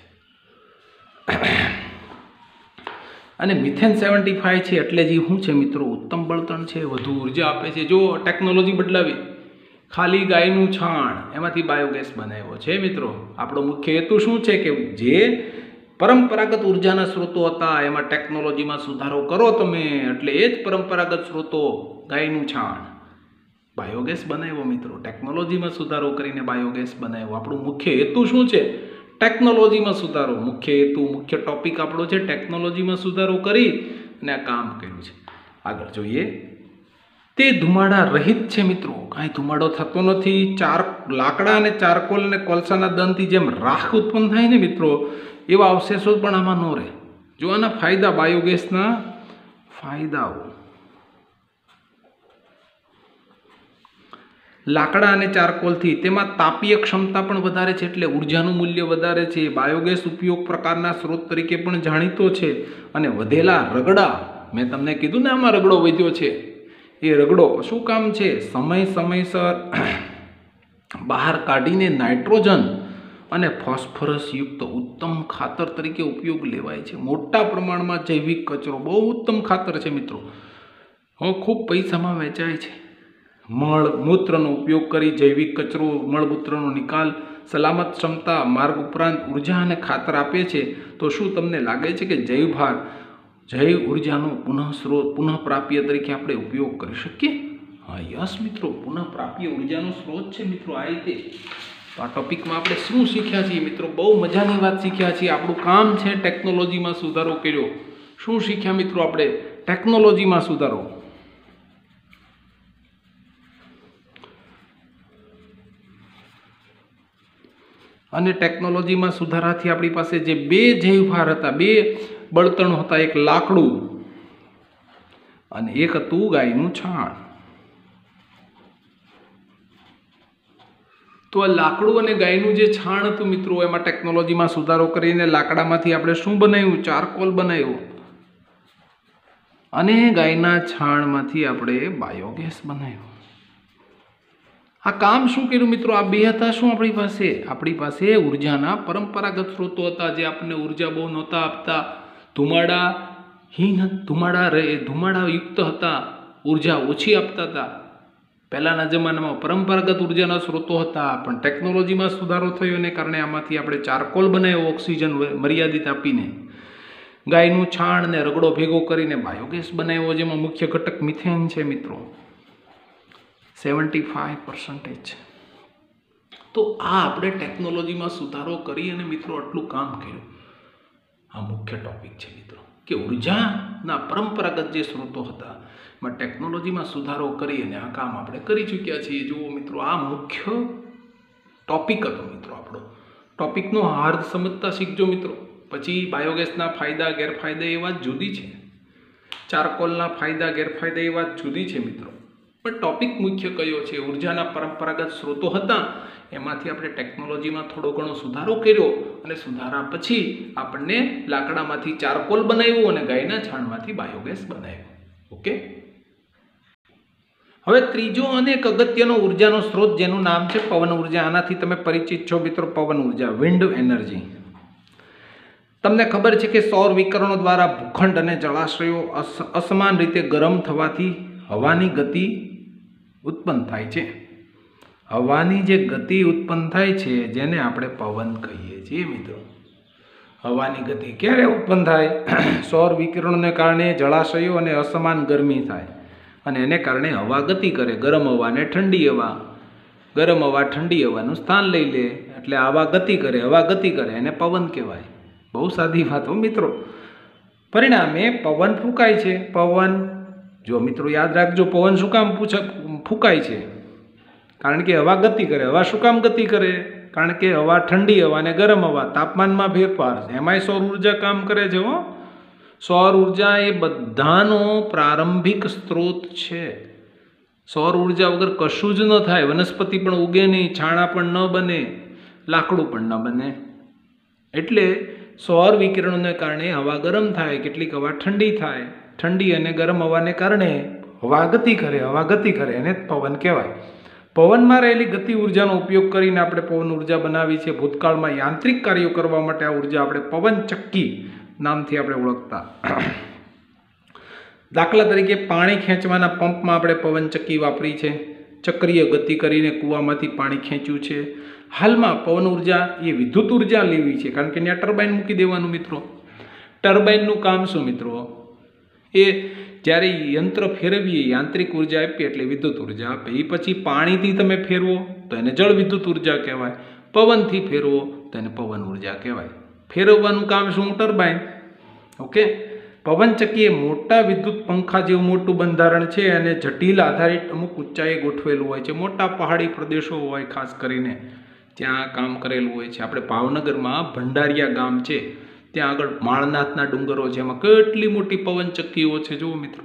અને મિથેન 75 છે એટલે જ શું છે મિત્રો? ઉત્તમ બળતણ છે, વધુ ઉર્જા આપે છે. જો ટેકનોલોજી બદલાવી, ખાલી ગાયનું છાણ એમાંથી બાયોગેસ બનાવ્યો છે મિત્રો. આપણો મુખ્ય હેતુ શું છે કે જે પરંપરાગત ઉર્જાના સ્ત્રોતો હતા એમાં ટેકનોલોજીમાં સુધારો કરો તમે. એટલે એ જ પરંપરાગત સ્ત્રોતો, ગાયનું છાણ, બાયોગેસ બનાવ્યો મિત્રો. ટેકનોલોજીમાં સુધારો કરીને બાયોગેસ બનાવ્યો. આપણું મુખ્ય હેતુ શું છે? ટેકનોલોજીમાં સુધારો. મુખ્ય હેતુ, મુખ્ય ટોપિક આપણો છે ટેકનોલોજીમાં સુધારો કરી અને આ કામ કર્યું છે. આગળ જોઈએ. તે ધુમાડા રહિત છે મિત્રો. કાંઈ ધુમાડો થતો નથી. લાકડા અને ચારકોલ અને કોલસાના દંડથી જેમ રાખ ઉત્પન્ન થાય ને મિત્રો, એવા અવશેષો પણ આમાં ન રહે. જો આના ફાયદા, બાયોગેસના ફાયદાઓ, લાકડા અને ચારકોલથી તેમાં તાપીય ક્ષમતા પણ વધારે છે, એટલે ઉર્જાનું મૂલ્ય વધારે છે. બાયોગેસ ઉપયોગ પ્રકારના સ્ત્રોત તરીકે પણ જાણીતો છે. અને વધેલા રગડા, મેં તમને કીધું ને આમાં રગડો વધ્યો છે, એ રગડો શું કામ છે? સમયસર બહાર કાઢીને નાઇટ્રોજન અને ફોસ્ફરસ યુક્ત ઉત્તમ ખાતર તરીકે ઉપયોગ લેવાય છે. મોટા પ્રમાણમાં જૈવિક કચરો બહુ ઉત્તમ ખાતર છે મિત્રો, ખૂબ પૈસામાં વેચાય છે. મળમૂત્રનો ઉપયોગ કરી જૈવિક કચરો, મળમૂત્રનો નિકાલ, સલામત ક્ષમતા માર્ગ ઉપરાંત ઉર્જા અને ખાતર આપે છે. તો શું તમને લાગે છે કે જૈવ ઉર્જાનો પુનઃપ્રાપ્ય તરીકે આપણે ઉપયોગ કરી શકીએ? હા, યસ મિત્રો, પુનઃપ્રાપ્ય ઉર્જાનો સ્ત્રોત છે મિત્રો આ રીતે. તો આ ટોપિકમાં આપણે શું શીખ્યા છીએ મિત્રો? બહુ મજાની વાત શીખ્યા છીએ. આપણું કામ છે ટેકનોલોજીમાં સુધારો કર્યો. શું શીખ્યા મિત્રો આપણે? ટેકનોલોજીમાં સુધારો. અને ટેકનોલોજીમાં સુધારાથી આપણી પાસે જે બે જૈવભાર હતા, બે બળતણો હતા, એક લાકડું અને એક હતું ગાયનું છાણ. તો આ લાકડું અને ગાયનું જે છાણ હતું મિત્રો, એમાં ટેકનોલોજીમાં સુધારો કરીને લાકડામાંથી આપણે શું બનાવ્યું? ચારકોલ બનાવ્યું. અને ગાયના છાણમાંથી આપણે બાયોગેસ બનાવ્યું. આ કામ શું કર્યું મિત્રો? આ બે હતા શું આપણી પાસે ઉર્જાના પરંપરાગત સ્ત્રોતો હતા, જે આપણને ઉર્જા બહુ નહોતા આપતા. ધુમાડાયુક્ત હતા, ઉર્જા ઓછી આપતા હતા. પહેલાના જમાનામાં પરંપરાગત ઉર્જાના સ્ત્રોતો હતા, પણ ટેકનોલોજીમાં સુધારો થયો એને કારણે આમાંથી આપણે ચારકોલ બનાવ્યો, ઓક્સિજન મર્યાદિત આપીને. ગાયનું છાણ ને રગડો ભેગો કરીને બાયોગેસ બનાવ્યો, જેમાં મુખ્ય ઘટક મિથેન છે મિત્રો, 75%. તો આ આપણે ટેકનોલોજીમાં સુધારો કરી અને મિત્રો આટલું કામ કર્યું. આ મુખ્ય ટોપિક છે મિત્રો, કે ઉર્જાના પરંપરાગત જે સ્ત્રોતો હતા એમાં ટેકનોલોજીમાં સુધારો કરી અને આ કામ આપણે કરી ચૂક્યા છીએ. જુઓ મિત્રો, આ મુખ્ય ટોપિક હતો મિત્રો આપણો. ટોપિકનો હાર્દ સમજતા શીખજો મિત્રો. પછી બાયોગેસના ફાયદા ગેરફાયદા એ વાત જુદી છે, ચારકોલના ફાયદા ગેરફાયદા એ વાત જુદી છે મિત્રો. પણ ટોપિક મુખ્ય કયો છે? ઉર્જાના પરંપરાગત સ્ત્રોતો હતા, એમાંથી આપણે ટેકનોલોજીમાં થોડો ઘણો સુધારો કર્યો અને સુધારા પછી આપણને લાકડામાંથી ચારકોલ બનાવ્યું અને ગાયના છાણમાંથી બાયોગેસ બનાવ્યું. ઓકે. હવે ત્રીજો અને એક અગત્યનો ઉર્જાનો સ્ત્રોત, જેનું નામ છે પવન ઉર્જા. આનાથી તમે પરિચિત છો મિત્રો. પવન ઉર્જા, વિન્ડ એનર્જી. તમને ખબર છે કે સૌર વિકરણો દ્વારા ભૂખંડ અને જળાશયો અસમાન રીતે ગરમ થવાથી હવાની ગતિ ઉત્પન્ન થાય છે. હવાની જે ગતિ ઉત્પન્ન થાય છે, જેને આપણે પવન કહીએ છીએ મિત્રો. હવાની ગતિ ક્યારે ઉત્પન્ન થાય? સૌર વિકરણોને કારણે જળાશયો અને અસમાન ગરમી થાય અને એને કારણે હવા ગતિ કરે. ગરમ હવા અને ઠંડી હવા, ગરમ હવા ઠંડી હવાનું સ્થાન લઈ લે, એટલે હવા ગતિ કરે, એને પવન કહેવાય. બહુ સાદી વાત હો મિત્રો. પરિણામે પવન ફૂંકાય છે. પવન, જો મિત્રો યાદ રાખજો, પવન શું કામ ફૂંકાય છે? કારણ કે હવા ગતિ કરે. હવા શું કામ ગતિ કરે? કારણ કે હવા ઠંડી હવા અને ગરમ હવા, તાપમાનમાં ફેરફાર, એમાંય સૌર ઉર્જા કામ કરે છે. સૌર ઉર્જા એ બધાનો પ્રારંભિક સ્ત્રોત છે. સૌર ઉર્જા વગર કશું જ ન થાય. વનસ્પતિ પણ ઉગે નહીં, છાણા પણ ન બને, લાકડું પણ ન બને. એટલે સૌર વિકરણોને કારણે હવા ગરમ થાય, કેટલીક હવા ઠંડી થાય. ઠંડી અને ગરમ હવાને કારણે હવા ગતિ કરે, એને પવન કહેવાય. પવનમાં રહેલી ગતિ ઉર્જાનો ઉપયોગ કરીને આપણે પવન ઉર્જા બનાવી છે. ભૂતકાળમાં યાંત્રિક કાર્યો કરવા માટે આ ઉર્જા આપણે પવન ચક્કી નામથી આપણે ઓળખતા. દાખલા તરીકે પાણી ખેંચવાના પંપમાં આપણે પવન ચક્કી વાપરી છે. ચક્રીય ગતિ કરીને કૂવામાંથી પાણી ખેંચ્યું છે. હાલમાં પવન ઉર્જા એ વિદ્યુત ઉર્જા લેવી છે, કારણ કે ત્યાં ટર્બાઇન મૂકી દેવાનું મિત્રો. ટર્બાઇનનું કામ શું મિત્રો? એ જ્યારે યંત્ર ફેરવીએ, યાંત્રિક ઉર્જા આપીએ એટલે વિદ્યુત ઉર્જા આપે. એ પછી પાણીથી તમે ફેરવો તો એને જળ વિદ્યુત ઉર્જા કહેવાય. પવનથી ફેરવો તો એને પવન ઉર્જા કહેવાય. ફેરવવાનું કામ શું? ટર્બાઇન. ઓકે. પવનચક્કી એ મોટા વિદ્યુત પંખા જેવું મોટું બંધારણ છે અને જટિલ આધારિત અમુક ઊંચાઈએ ગોઠવેલું હોય છે. મોટા પહાડી પ્રદેશો હોય ખાસ કરીને, ત્યાં કામ કરેલું હોય છે. આપણે ભાવનગરમાં ભંડારિયા ગામ છે, ત્યાં આગળ માળનાથના ડુંગરો છે, એમાં કેટલી મોટી પવનચક્કીઓ છે જુઓ મિત્રો.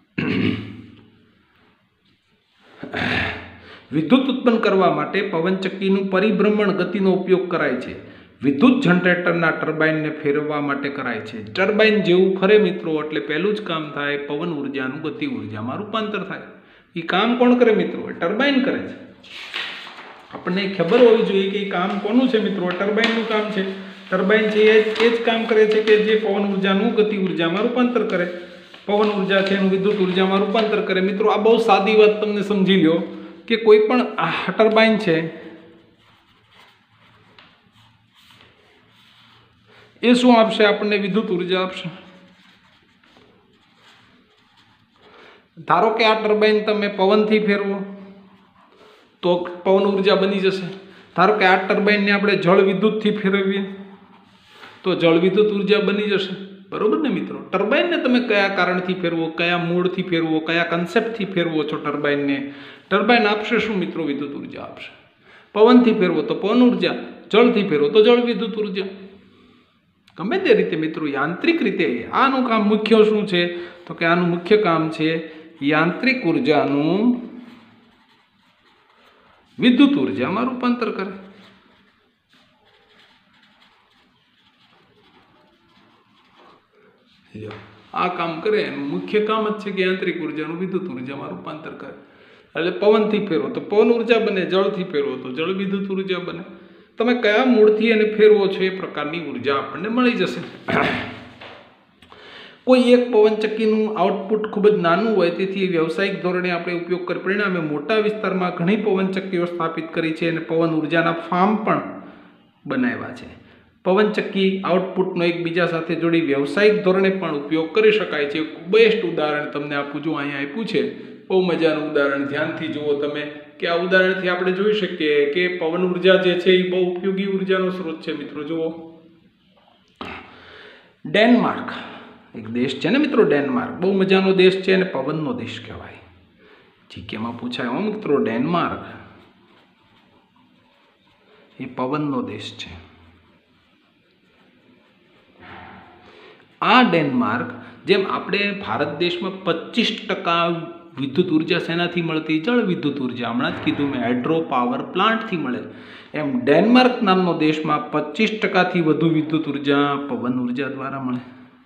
વિદ્યુત ઉત્પન્ન કરવા માટે પવનચક્કીનું પરિભ્રમણ ગતિનો ઉપયોગ કરાય છે. વિદ્યુત જનરેટરના ટર્બાઇનને ફેરવવા માટે કરાય છે. ટર્બાઇન જેવું ફરે મિત્રો એટલે પહેલું જ કામ થાય, પવન ઉર્જાનું ગતિ ઉર્જામાં રૂપાંતર થાય. એ કામ કોણ કરે મિત્રો? ટર્બાઇન કરે છે. આપણને ખબર હોવી જોઈએ કે એ કામ કોનું છે મિત્રો? ટર્બાઇનનું કામ છે. ટર્બાઇન છે એ જ કામ કરે છે કે જે પવન ઉર્જાનું ગતિ ઉર્જામાં રૂપાંતર કરે. પવન ઉર્જા છે એનું વિદ્યુત ઉર્જામાં રૂપાંતર કરે. મિત્રો આ બહુ સાદી વાત તમને સમજી લો કે કોઈ પણ ટર્બાઇન છે એ શું આપશે? આપણને વિદ્યુત ઉર્જા આપશે. ધારો કે આ ટર્બાઇન તમે પવનથી ફેરવો તો પવન ઉર્જા બની જશે. ધારો કે આ ટર્બાઇનને આપણે જળ વિદ્યુતથી ફેરવીએ તો જળ વિદ્યુત ઉર્જા બની જશે. બરોબર ને મિત્રો? ટર્બાઇનને તમે કયા કારણથી ફેરવો, કયા મૂળથી ફેરવો, કયા કન્સેપ્ટથી ફેરવો છો ટર્બાઇનને? ટર્બાઇન આપશે શું મિત્રો? વિદ્યુત ઉર્જા આપશે. પવનથી ફેરવો તો પવન ઉર્જા, જળથી ફેરવો તો જળ વિદ્યુત ઉર્જા. ગમે તે રીતે મિત્રો યાંત્રિક રીતે આનું કામ મુખ્ય શું છે? તો કે આનું મુખ્ય કામ છે યાંત્રિક ઉર્જાનું વિદ્યુત ઉર્જામાં રૂપાંતર કરે. આ કામ કરે એનું મુખ્ય કામ જ છે કે યાંત્રિક ઉર્જાનું વિદ્યુત ઉર્જામાં રૂપાંતર કરે. એટલે પવનથી ફેરવો તો પવન ઉર્જા બને, જળથી ફેરવો તો જળ વિદ્યુત ઉર્જા બને. તમે કયા મૂળથી એને ફેરવો છો એ પ્રકારની ઉર્જા આપણને મળી જશે. કોઈ એક પવનચક્કીનું આઉટપુટ ખૂબ જ નાનું હોય તેથી વ્યવસાયિક ધોરણે આપણે ઉપયોગ કરી પરિણામે મોટા વિસ્તારમાં ઘણી પવનચક્કીઓ સ્થાપિત કરી છે અને પવન ઉર્જાના ફાર્મ પણ બનાવ્યા છે. પવનચક્કી આઉટપુટનો એકબીજા સાથે જોડી વ્યવસાયિક ધોરણે પણ ઉપયોગ કરી શકાય છે. બેસ્ટ ઉદાહરણ તમને આપું છું, અહીંયા આપ્યું છે. બહુ મજાનું ઉદાહરણ, ધ્યાનથી જુઓ તમે કે આ ઉદાહરણથી આપણે જોઈ શકીએ કે પવન ઉર્જા જે છે એ બહુ ઉપયોગી ઉર્જાનો સ્ત્રોત છે. મિત્રો જુઓ, ડેનમાર્ક એક દેશ છે ને મિત્રો. ડેનમાર્ક બહુ મજાનો દેશ છે અને પવનનો દેશ કહેવાય. જીકેમાં પૂછાય હો મિત્રો, ડેનમાર્ક એ પવનનો દેશ છે. આ ડેનમાર્ક જેમ આપણે ભારત દેશમાં 25% વિદ્યુત ઉર્જા શેનાથી મળતી? જળ વિદ્યુત ઉર્જા. હમણાં જ કીધું મેં, હાઇડ્રો પાવર પ્લાન્ટથી મળે. એમ ડેનમાર્ક નામનો દેશમાં 25%થી વધુ વિદ્યુત ઉર્જા પવન ઉર્જા દ્વારા મળે.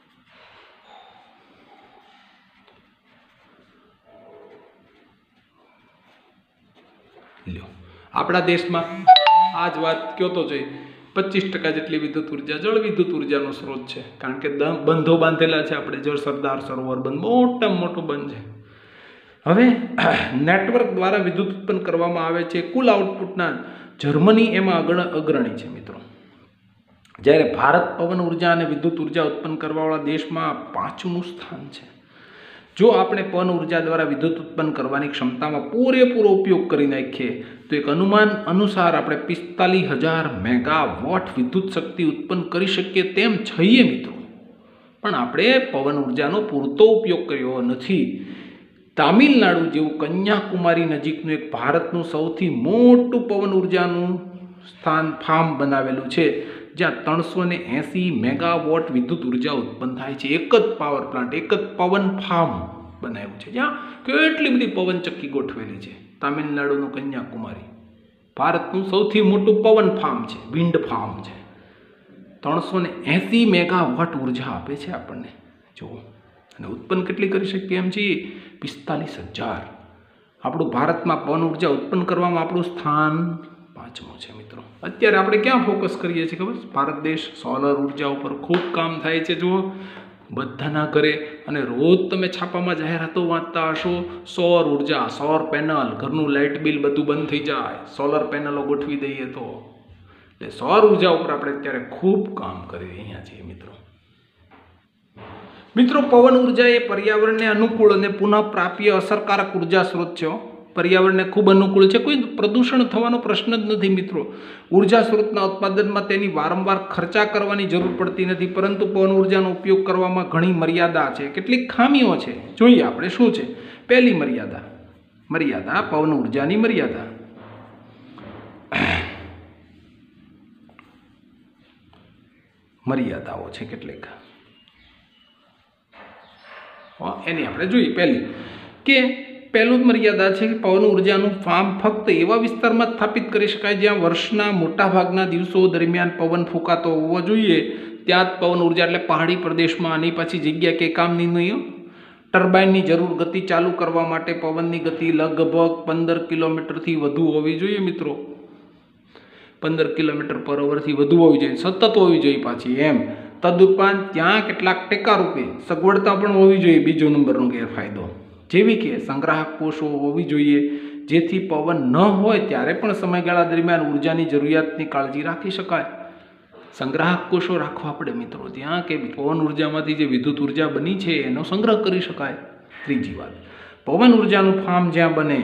લ્યો, આપણા દેશમાં આ જ વાત કયો તો જોઈએ, 25% જેટલી વિદ્યુત ઉર્જા જળ વિદ્યુત ઉર્જાનો સ્ત્રોત છે. કારણ કે બંધો બાંધેલા છે આપણે. જળ સરદાર સરોવર બંધ મોટામાં મોટો બંધ છે. હવે નેટવર્ક દ્વારા વિદ્યુત ઉત્પન્ન કરવામાં આવે છે. કુલ આઉટપુટના જર્મની એમાં અગ્રણી છે મિત્રો. જ્યારે ભારત પવન ઉર્જા અને વિદ્યુત ઉર્જા ઉત્પન્ન કરવાવાળા દેશમાં 5મું સ્થાન છે. જો આપણે પવન ઉર્જા દ્વારા વિદ્યુત ઉત્પન્ન કરવાની ક્ષમતામાં પૂરેપૂરો ઉપયોગ કરી નાખીએ તો એક અનુમાન અનુસાર આપણે 45,000 મેગાવોટ વિદ્યુત શક્તિ ઉત્પન્ન કરી શકીએ તેમ છીએ મિત્રો. પણ આપણે પવન ઉર્જાનો પૂરતો ઉપયોગ કર્યો નથી. તામિલનાડુ જેવું કન્યાકુમારી નજીકનું એક ભારતનું સૌથી મોટું પવન ઉર્જાનું ફાર્મ બનાવેલું છે, જ્યાં 380 મેગાવોટ વિદ્યુત ઉર્જા ઉત્પન્ન થાય છે. એક જ પાવર પ્લાન્ટ, એક જ પવન ફાર્મ બનાવ્યું છે, જ્યાં કેટલી બધી પવનચક્કી ગોઠવેલી છે. તામિલનાડુનું કન્યાકુમારી ભારતનું સૌથી મોટું પવન ફાર્મ છે, વિન્ડ ફાર્મ છે. 380 મેગાવોટ ઉર્જા આપે છે આપણને. જુઓ, અને ઉત્પન્ન કેટલી કરી શકીએ એમ છીએ? 45,000. આપણું ભારતમાં પવન ઉર્જા ઉત્પન્ન કરવામાં આપણું સ્થાન 5મું છે મિત્રો. અત્યારે આપણે ક્યાં ફોકસ કરીએ છીએ ખબર? ભારત દેશ સોલર ઉર્જા ઉપર ખૂબ કામ થાય છે. જુઓ, બધાના ઘરે, અને રોજ તમે છાપામાં જાહેરાતો વાંચતા હશો, સૌર ઉર્જા, સૌર પેનલ, ઘરનું લાઇટ બિલ બધું બંધ થઈ જાય સોલર પેનલો ગોઠવી દઈએ તો. એટલે સૌર ઉર્જા ઉપર આપણે અત્યારે ખૂબ કામ કરી રહ્યા છીએ મિત્રો. મિત્રો, પવન ઉર્જા એ પર્યાવરણને અનુકૂળ અને પુનઃપ્રાપ્ય અસરકારક ઉર્જા સ્ત્રોત છે. પર્યાવરણને ખૂબ અનુકૂળ છે. કોઈ પ્રદૂષણ થવાનો પ્રશ્ન જ નથી મિત્રો. ઉર્જા સ્ત્રોતના ઉત્પાદનમાં તેની વારંવાર ખર્ચા કરવાની જરૂર પડતી નથી, પરંતુ પવન ઉર્જાનો ઉપયોગ કરવામાં ઘણી મર્યાદા છે, કેટલીક ખામીઓ છે. જોઈએ આપણે શું છે. પહેલી મર્યાદા પવન ઉર્જાની મર્યાદા. મર્યાદાઓ છે કેટલીક, એની આપણે જોઈએ. પહેલું જ મર્યાદા છે કે પવન ઉર્જાનું ફાર્મ ફક્ત એવા વિસ્તારમાં સ્થાપિત કરી શકાય જ્યાં વર્ષના મોટાભાગના દિવસો દરમિયાન પવન ફૂંકાતો હોવો જોઈએ. ત્યાં જ પવન ઉર્જા, એટલે પહાડી પ્રદેશમાં આની પાછી જગ્યા કે કામની નહીં. ટર્બાઇનની જરૂર ગતિ ચાલુ કરવા માટે પવનની ગતિ લગભગ 15 કિલોમીટરથી વધુ હોવી જોઈએ મિત્રો. 15 કિલોમીટર/અવરથી વધુ હોવી જોઈએ, સતત હોવી જોઈએ પાછી એમ. તદુપરાંત ત્યાં કેટલાક ટેકારૂપે સગવડતા પણ હોવી જોઈએ. બીજો નંબરનો ગેરફાયદો, જેવી કે સંગ્રાહક કોષો હોવી જોઈએ, જેથી પવન ન હોય ત્યારે પણ સમયગાળા દરમિયાન ઉર્જાની જરૂરિયાતની કાળજી રાખી શકાય. સંગ્રાહક કોષો રાખવા પડે મિત્રો ત્યાં, કે પવન ઉર્જામાંથી જે વિદ્યુત ઉર્જા બની છે એનો સંગ્રહ કરી શકાય. ત્રીજી વાત, પવન ઉર્જાનું ફાર્મ જ્યાં બને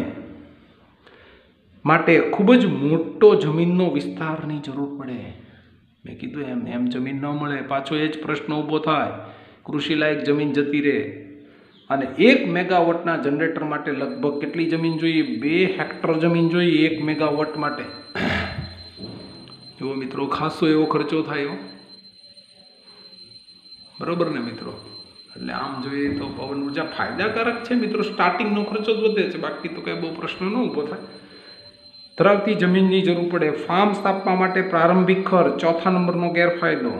માટે ખૂબ જ મોટો જમીનનો વિસ્તારની જરૂર પડે. મેં કીધું એમ જમીન ન મળે, પાછો એ જ પ્રશ્ન ઊભો થાય, કૃષિલાયક જમીન જતી રહે. અને 1 મેગાવોટના જનરેટર માટે લગભગ કેટલી જમીન જોઈએ? 2 હેક્ટર જમીન જોઈએ 1 મેગાવોટ માટે. એવો મિત્રો ખાસો એવો ખર્ચો થાય, બરોબર ને મિત્રો? એટલે આમ જોઈએ તો પવન ઉર્જા ફાયદાકારક છે મિત્રો. સ્ટાર્ટિંગનો ખર્ચો જ વધે છે, બાકી તો કંઈ બહુ પ્રશ્ન ન ઊભો થાય. ધરાવતી જમીનની જરૂર પડે. ફાર્મ સ્થાપવા માટે પ્રારંભિક ખર્ચ, ચોથા નંબરનો ગેરફાયદો.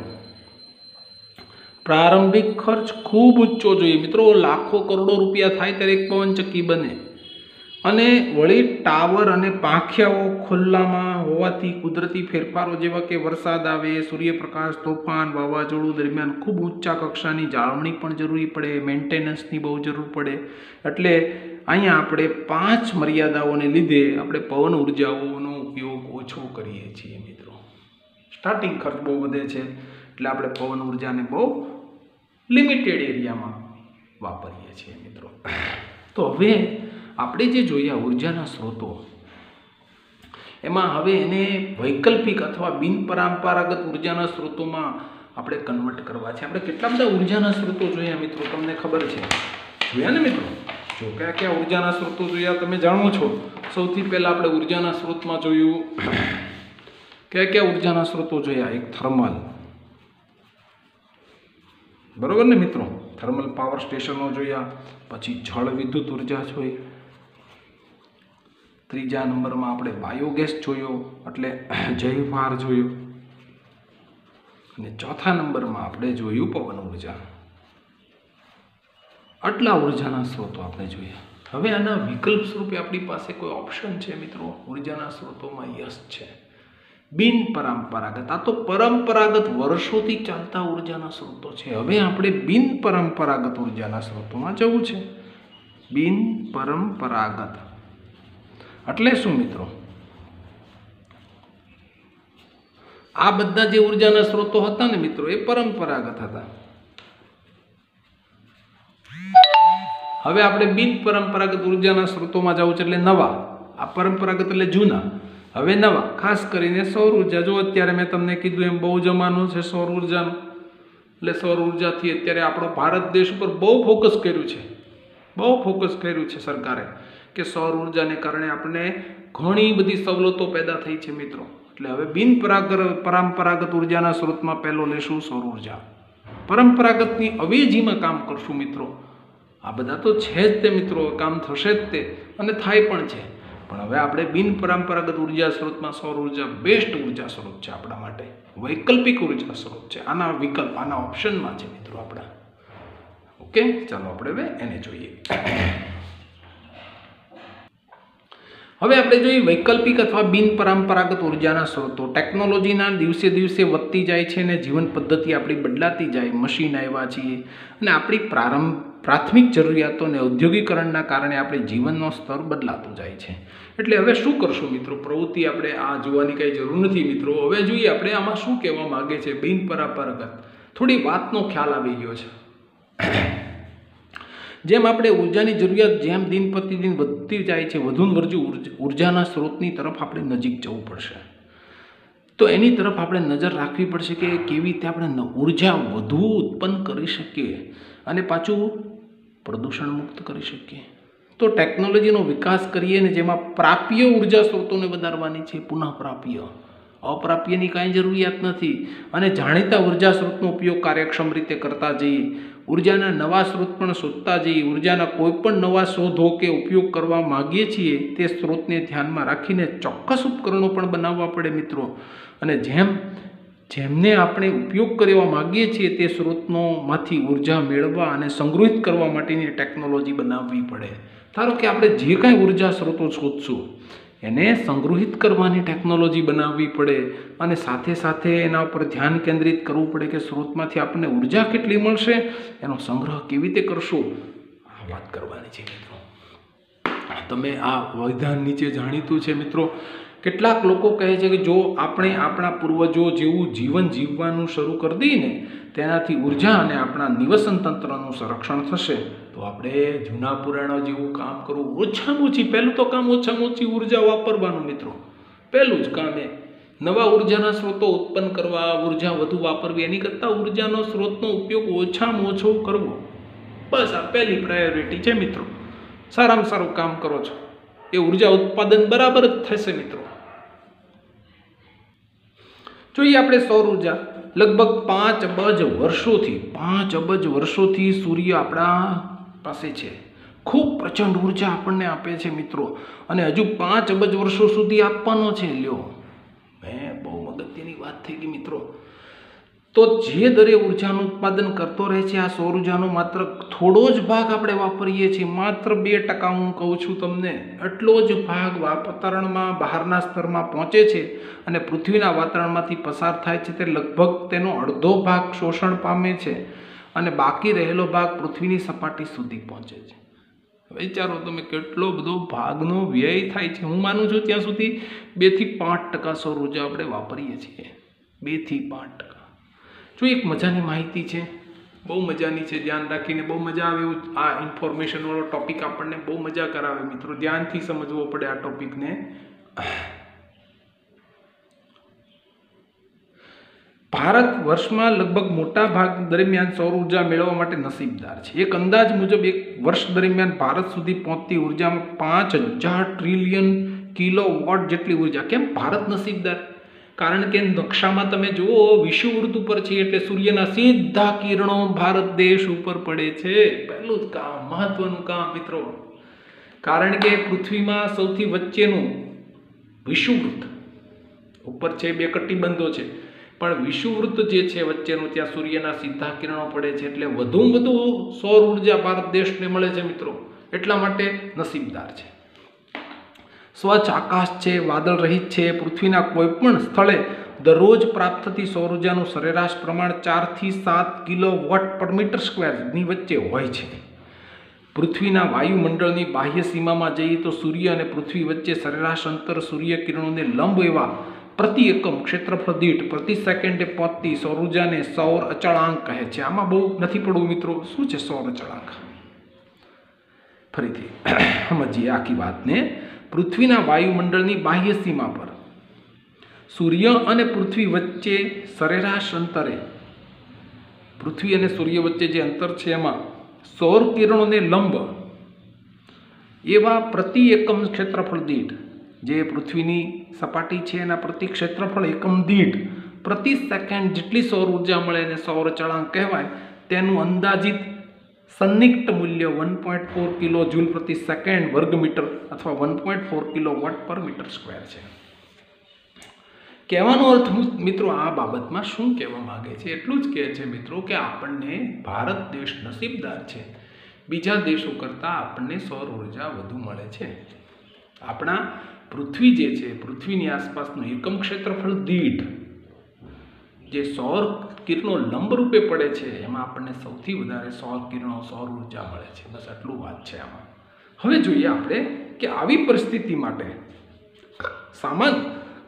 પ્રારંભિક ખર્ચ ખૂબ ઊંચો જોઈએ મિત્રો. લાખો કરોડો રૂપિયા થાય ત્યારે એક પવનચક્કી બને. અને વળી ટાવર અને પાંખિયાઓ ખુલ્લામાં હોવાથી કુદરતી ફેરફારો જેવા કે વરસાદ આવે, સૂર્યપ્રકાશ, તોફાન, વાવાઝોડું દરમિયાન ખૂબ ઊંચા કક્ષાની જાળવણી પણ જરૂરી પડે, મેન્ટેનન્સની બહુ જરૂર પડે. એટલે અહીંયા આપણે 5 મર્યાદાઓને લીધે આપણે પવન ઉર્જાઓનો ઉપયોગ ઓછો કરીએ છીએ મિત્રો. સ્ટાર્ટિંગ ખર્ચ બહુ વધે છે, એટલે આપણે પવન ઉર્જાને બહુ લિમિટેડ એરિયામાં વાપરીએ છીએ મિત્રો. તો હવે આપણે જે જોયા ઉર્જાના સ્ત્રોતો, એમાં હવે એને વૈકલ્પિક અથવા બિનપરંપરાગત ઉર્જાના સ્ત્રોતોમાં આપણે કન્વર્ટ કરવા છે. આપણે કેટલા બધા ઉર્જાના સ્ત્રોતો જોયા મિત્રો, તમને ખબર છે? જોયા ને મિત્રો? જો કયા કયા ઉર્જાના સ્ત્રોતો જોયા તમે જાણો છો. સૌથી પહેલાં આપણે ઉર્જાના સ્ત્રોતમાં જોયું, કયા કયા ઉર્જાના સ્ત્રોતો જોયા? એક થર્મલ, બરોબર ને મિત્રો? થર્મલ પાવર સ્ટેશનો જોયા. પછી જળ વિદ્યુત ઉર્જા જોઈ. ત્રીજા નંબરમાં આપણે બાયોગેસ જોયો, એટલે જૈવભાર જોયો. અને ચોથા નંબરમાં આપણે જોયું પવન ઉર્જા. આટલા ઉર્જાના સ્ત્રોતો આપણે જોયા. હવે આના વિકલ્પ સ્વરૂપે આપણી પાસે કોઈ ઓપ્શન છે મિત્રો? ઉર્જાના સ્ત્રોતોમાં યસ છે. બિનપરંપરાગત, આ તો પરંપરાગત વર્ષોથી ચાલતા ઉર્જાના સ્ત્રોતો છે. હવે આપણે બિનપરંપરાગત ઉર્જાના સ્ત્રોતોમાં જવું છે. બિનપરંપરાગત એટલે શું મિત્રો? આ બધા જે ઉર્જાના સ્ત્રોતો હતા ને મિત્રો, એ પરંપરાગત હતા. હવે આપણે બિનપરંપરાગત ઉર્જાના સ્ત્રોતોમાં જવું છે, એટલે નવા. આ પરંપરાગત એટલે જૂના, હવે નવા. ખાસ કરીને સૌર ઉર્જા. જો અત્યારે મેં તમને કીધું એમ બહુ જમાનું છે સૌર ઉર્જાનું, એટલે સૌર ઉર્જાથી અત્યારે આપણો ભારત દેશ ઉપર બહુ ફોકસ કર્યું છે. બહુ ફોકસ કર્યું છે સરકારે, કે સૌર ઉર્જાને કારણે આપણને ઘણી બધી સવલતો પેદા થઈ છે મિત્રો. એટલે હવે બિનપરંપરાગત ઉર્જાના સ્ત્રોતમાં પહેલો લેશું સૌર ઉર્જા. પરંપરાગતની અવેજીમાં કામ કરશું મિત્રો. આ બધા તો છે જ તે મિત્રો, કામ થશે જ તે, અને થાય પણ છે. પણ હવે આપણે બિનપરંપરાગત ઉર્જા સ્ત્રોતમાં સૌર ઉર્જા બેસ્ટ ઉર્જા સ્ત્રોત છે આપણા માટે. વૈકલ્પિક ઉર્જા સ્ત્રોત છે. આના વિકલ્પ, આના ઓપ્શનમાં છે મિત્રો આપણા. ઓકે, ચાલો આપણે હવે એને જોઈએ. હવે આપણે જોઈએ વૈકલ્પિક અથવા બિનપરંપરાગત ઉર્જાના સ્ત્રોતો. ટેકનોલોજીના દિવસે દિવસે વધતી જાય છે અને જીવન પદ્ધતિ આપણી બદલાતી જાય. મશીન આવ્યા છીએ અને આપણી પ્રાથમિક જરૂરિયાતો અને ઔદ્યોગિકરણના કારણે આપણે જીવનનો સ્તર બદલાતું જાય છે. એટલે હવે શું કરશું મિત્રો? પ્રવૃત્તિ આપણે આ જોવાની કંઈ જરૂર નથી મિત્રો. હવે જોઈએ આપણે આમાં શું કહેવા માગે છે. બિનપરંપરાગત થોડી વાતનો ખ્યાલ આવી ગયો છે. જેમ આપણે ઉર્જાની જરૂરિયાત જેમ દિન પ્રતિદિન વધતી જાય છે, વધુને વધુ ઉર્જાના સ્ત્રોતની તરફ આપણે નજીક જવું પડશે. તો એની તરફ આપણે નજર રાખવી પડશે કે કેવી રીતે આપણે ઉર્જા વધુ ઉત્પન્ન કરી શકીએ અને પાછું પ્રદૂષણ મુક્ત કરી શકીએ. તો ટેકનોલોજીનો વિકાસ કરીએ ને જેમાં પ્રાપ્ય ઉર્જા સ્ત્રોતોને વધારવાની છે. પુનઃપ્રાપ્ય અપ્રાપ્યની કાંઈ જરૂરિયાત નથી અને જાણીતા ઉર્જા સ્ત્રોતનો ઉપયોગ કાર્યક્ષમ રીતે કરતા જઈએ, ઉર્જાના નવા સ્ત્રોત પણ શોધતા જઈએ, ઉર્જાના કોઈ પણ નવા શોધો કે ઉપયોગ કરવા માગીએ છીએ તે સ્ત્રોતને ધ્યાનમાં રાખીને ચોક્કસ ઉપકરણો પણ બનાવવા પડે મિત્રો. અને જેમને આપણે ઉપયોગ કરવા માગીએ છીએ તે સ્ત્રોતોમાંથી ઉર્જા મેળવવા અને સંગ્રહિત કરવા માટેની ટેકનોલોજી બનાવવી પડે. ધારો કે આપણે જે કાંઈ ઉર્જા સ્ત્રોતો શોધશું એને સંગ્રહિત કરવાની ટેકનોલોજી બનાવવી પડે અને સાથે સાથે એના ઉપર ધ્યાન કેન્દ્રિત કરવું પડે કે સ્ત્રોતમાંથી આપણને ઉર્જા કેટલી મળશે, એનો સંગ્રહ કેવી રીતે કરશું, આ વાત કરવાની છે મિત્રો. તમે આ વિધાન નીચે જાણીતું છે મિત્રો. કેટલાક લોકો કહે છે કે જો આપણે આપણા પૂર્વજો જેવું જીવન જીવવાનું શરૂ કરી દઈએ ને તેનાથી ઉર્જા અને આપણા નિવસન તંત્રનું સંરક્ષણ થશે, તો આપણે જૂના પુરાણો જેવું કામ કરવું. ઓછામાં ઓછી પહેલું તો કામ ઓછામાં ઓછી ઉર્જા વાપરવાનું મિત્રો. પહેલું જ કામ એ નવા ઉર્જાના સ્ત્રોતો ઉત્પન્ન કરવા, ઉર્જા વધુ વાપરવી, એની કરતાં ઉર્જાનો સ્ત્રોતનો ઉપયોગ ઓછામાં ઓછો કરવો. બસ આ પહેલી પ્રાયોરિટી છે મિત્રો. સારામાં સારું કામ કરો છો એ ઉર્જા ઉત્પાદન બરાબર જ થશે મિત્રો. જોઈએ આપણે સૌર ઉર્જા. લગભગ 5 અબજ વર્ષોથી સૂર્ય આપણા પાસે છે. ખૂબ પ્રચંડ ઉર્જા આપણને આપે છે મિત્રો અને હજુ 5 અબજ વર્ષો સુધી આપવાનો છે. લ્યો, બહુ અગત્યની વાત થઈ ગઈ મિત્રો. તો જે દરે ઉર્જાનું ઉત્પાદન કરતો રહે છે આ સૌર ઉર્જાનો માત્ર થોડો જ ભાગ આપણે વાપરીએ છીએ. માત્ર 2% હું કહું છું તમને, એટલો જ ભાગ વાતાવરણમાં બહારના સ્તરમાં પહોંચે છે અને પૃથ્વીના વાતાવરણમાંથી પસાર થાય છે તે લગભગ તેનો અડધો ભાગ શોષણ પામે છે અને બાકી રહેલો ભાગ પૃથ્વીની સપાટી સુધી પહોંચે છે. વિચારો તમે કેટલો બધો ભાગનો વ્યય થાય છે. હું માનું છું ત્યાં સુધી 2 થી 5% સૌર ઉર્જા આપણે વાપરીએ છીએ. 2 થી 5%. જો એક મજાની માહિતી છે, બહુ મજાની છે, ધ્યાન રાખીને બહુ મજા આવે એવું આ ઇન્ફોર્મેશનવાળો ટોપિક આપણને બહુ મજા કરાવે મિત્રો. ધ્યાનથી સમજવો પડે આ ટોપિકને. ભારત વર્ષમાં લગભગ મોટા ભાગ દરમિયાન સૌર ઉર્જા મેળવવા માટે નસીબદાર છે. એક અંદાજ મુજબ એક વર્ષ દરમિયાન ભારત સુધી પહોંચતી ઉર્જામાં 5000 ટ્રિલિયન કિલોવોટ જેટલી ઉર્જા. કેમ ભારત નસીબદાર? કારણ કે નકશામાં તમે જુઓ વિષુવવૃત્ત ઉપર છે એટલે સૂર્યના સીધા કિરણો ભારત દેશ ઉપર પડે છે. પહેલું જ કામ, મહત્વનું કામ મિત્રો. કારણ કે પૃથ્વીમાં સૌથી વચ્ચેનું વિષુવવૃત્ત ઉપર છે, 2 કટિબંધો છે, પણ વિષુવવૃત્ત જે છે વચ્ચેનું ત્યાં સૂર્યના સીધા કિરણો પડે છે એટલે વધુમાં વધુ સૌર ઉર્જા ભારત દેશને મળે છે મિત્રો. એટલા માટે નસીબદાર છે. સ્વચ્છ આકાશ છે, વાદળ રહિત છે. પૃથ્વીના કોઈ પણ સ્થળે દરરોજ પ્રાપ્ત થતી સૌર ઉર્જાનું સરેરાશ પ્રમાણ 4 થી 7 કિલોવોટ પર મીટર સ્ક્વેરની વચ્ચે હોય છે. પૃથ્વીના વાયુમંડળની બાહ્ય સીમામાં જઈએ તો સૂર્ય અને પૃથ્વી વચ્ચે સરેરાશ અંતર સૂર્ય કિરણોને લંબ એવા પ્રતિ એકમ ક્ષેત્રફળ દીઠ પ્રતિ સેકન્ડે પહોંચતી સૌર ઉર્જાને સૌર અચળાંક કહે છે. આમાં બહુ નથી પડવું મિત્રો. શું છે સૌર અચળાંક? ફરીથી સમજીએ આખી વાતને. પૃથ્વીના વાયુમંડળની બાહ્ય સીમા પર સૂર્ય અને પૃથ્વી વચ્ચે સરેરાશ અંતરે, પૃથ્વી અને સૂર્ય વચ્ચે જે અંતર છે એમાં સૌર કિરણોને લંબ એવા પ્રતિ એકમ ક્ષેત્રફળ દીઠ, જે પૃથ્વીની સપાટી છે એના પ્રતિ ક્ષેત્રફળ એકમ દીઠ પ્રતિ સેકન્ડ જેટલી સૌર ઉર્જા મળે એને સૌર અચળાંક કહેવાય. તેનું અંદાજિત સન્નિગ્ધ મૂલ્ય 1.4 કિલો જૂલ પ્રતિ સેકન્ડ વર્ગ મીટર અથવા 1.4 કિલોવોટ પર મીટર સ્ક્વેર છે. કહેવાનો અર્થ મિત્રો આ બાબતમાં શું કહેવા માંગે છે? એટલું જ કહે છે મિત્રો કે આપણને ભારત દેશ નસીબદાર છે. બીજા દેશો કરતાં આપણને સૌર ઉર્જા વધુ મળે છે. આપણા પૃથ્વી જે છે, પૃથ્વીની આસપાસનું એકમ ક્ષેત્રફળ દીઠ જે સૌર કિરણો લંબ રૂપે પડે છે એમાં આપણને સૌથી વધારે સૌર કિરણો, સૌર ઉર્જા મળે છે. બસ આટલું વાત છે આમાં. હવે જોઈએ આપણે કે આવી પરિસ્થિતિ માટે, સામાન્ય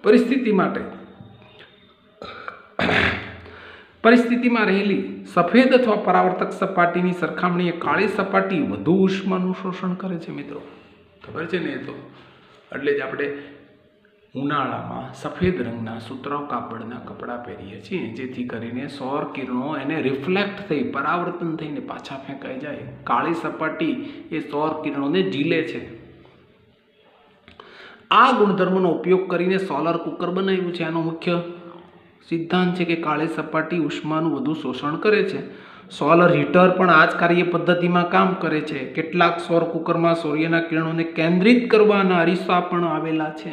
પરિસ્થિતિમાં રહેલી સફેદ અથવા પરાવર્તક સપાટીની સરખામણીએ કાળી સપાટી વધુ ઉષ્માનું શોષણ કરે છે મિત્રો. ખબર છે ને? એ તો એટલે જ આપણે ઉનાળામાં સફેદ રંગના સુતરાઉ કાપડના કપડાં પહેરીએ છીએ જેથી કરીને સૌર કિરણો એને રિફ્લેક્ટ થઈ, પરાવર્તન થઈને પાછા ફેંકાઈ જાય. કાળી સપાટી એ સૌર કિરણોને ઝીલે છે. આ ગુણધર્મનો ઉપયોગ કરીને સોલર કુકર બનાવ્યું છે. આનો મુખ્ય સિદ્ધાંત છે કે કાળી સપાટી ઉષ્માનું વધુ શોષણ કરે છે. સોલર હીટર પણ આ જ કાર્ય પદ્ધતિમાં કામ કરે છે. કેટલાક સૌર કુકરમાં સૂર્યના કિરણોને કેન્દ્રિત કરવાના અરીસા પણ આવેલા છે.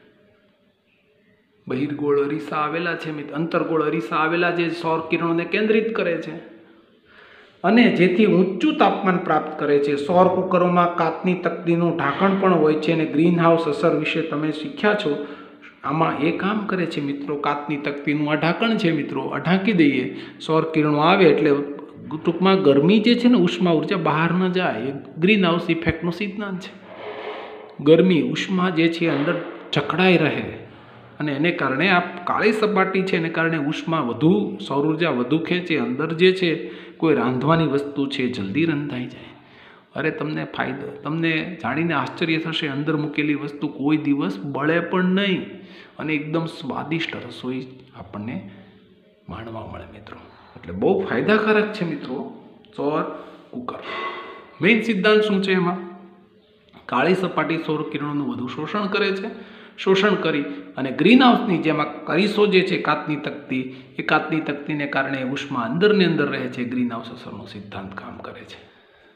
બહિર્ગોળ અરીસા આવેલા છે, અંતર્ગોળ અરીસા આવેલા છે, સૌર કિરણોને કેન્દ્રિત કરે છે અને જેથી ઊંચું તાપમાન પ્રાપ્ત કરે છે. સૌર કુકરોમાં કાચની તકતીનું ઢાંકણ પણ હોય છે અને ગ્રીન હાઉસ અસર વિશે તમે શીખ્યા છો. આમાં એ કામ કરે છે મિત્રો, કાચની તકતીનું આ ઢાંકણ છે મિત્રો, આ ઢાંકી દઈએ, સૌર કિરણો આવે એટલે ટૂંકમાં ગરમી જે છે ને, ઉષ્મા ઉર્જા બહાર ન જાય. એ ગ્રીન હાઉસ ઇફેક્ટનો સિદ્ધાંત છે. ગરમી ઉષ્મા જે છે અંદર જકડાઈ રહે અને એને કારણે આ કાળી સપાટી છે એને કારણે ઉષ્મા વધુ, સૌર ઉર્જા વધુ ખેંચે. અંદર જે છે કોઈ રાંધવાની વસ્તુ છે જલ્દી રંધાઈ જાય. અરે તમને ફાયદો, તમને જાણીને આશ્ચર્ય થશે, અંદર મૂકેલી વસ્તુ કોઈ દિવસ બળે પણ નહીં અને એકદમ સ્વાદિષ્ટ રસોઈ આપણને માણવા મળે મિત્રો. એટલે બહુ ફાયદાકારક છે મિત્રો સૌર કુકર. મેઇન સિદ્ધાંત શું છે એમાં? કાળી સપાટી સૌર કિરણોનું વધુ શોષણ કરે છે. શોષણ કરી અને ગ્રીન હાઉસની જેમાં અરીસો જે છે કાચની તકતી, એ કાચની તકતીને કારણે ઉષ્મા અંદરને અંદર રહે છે. ગ્રીન હાઉસ અસરનો સિદ્ધાંત કામ કરે છે.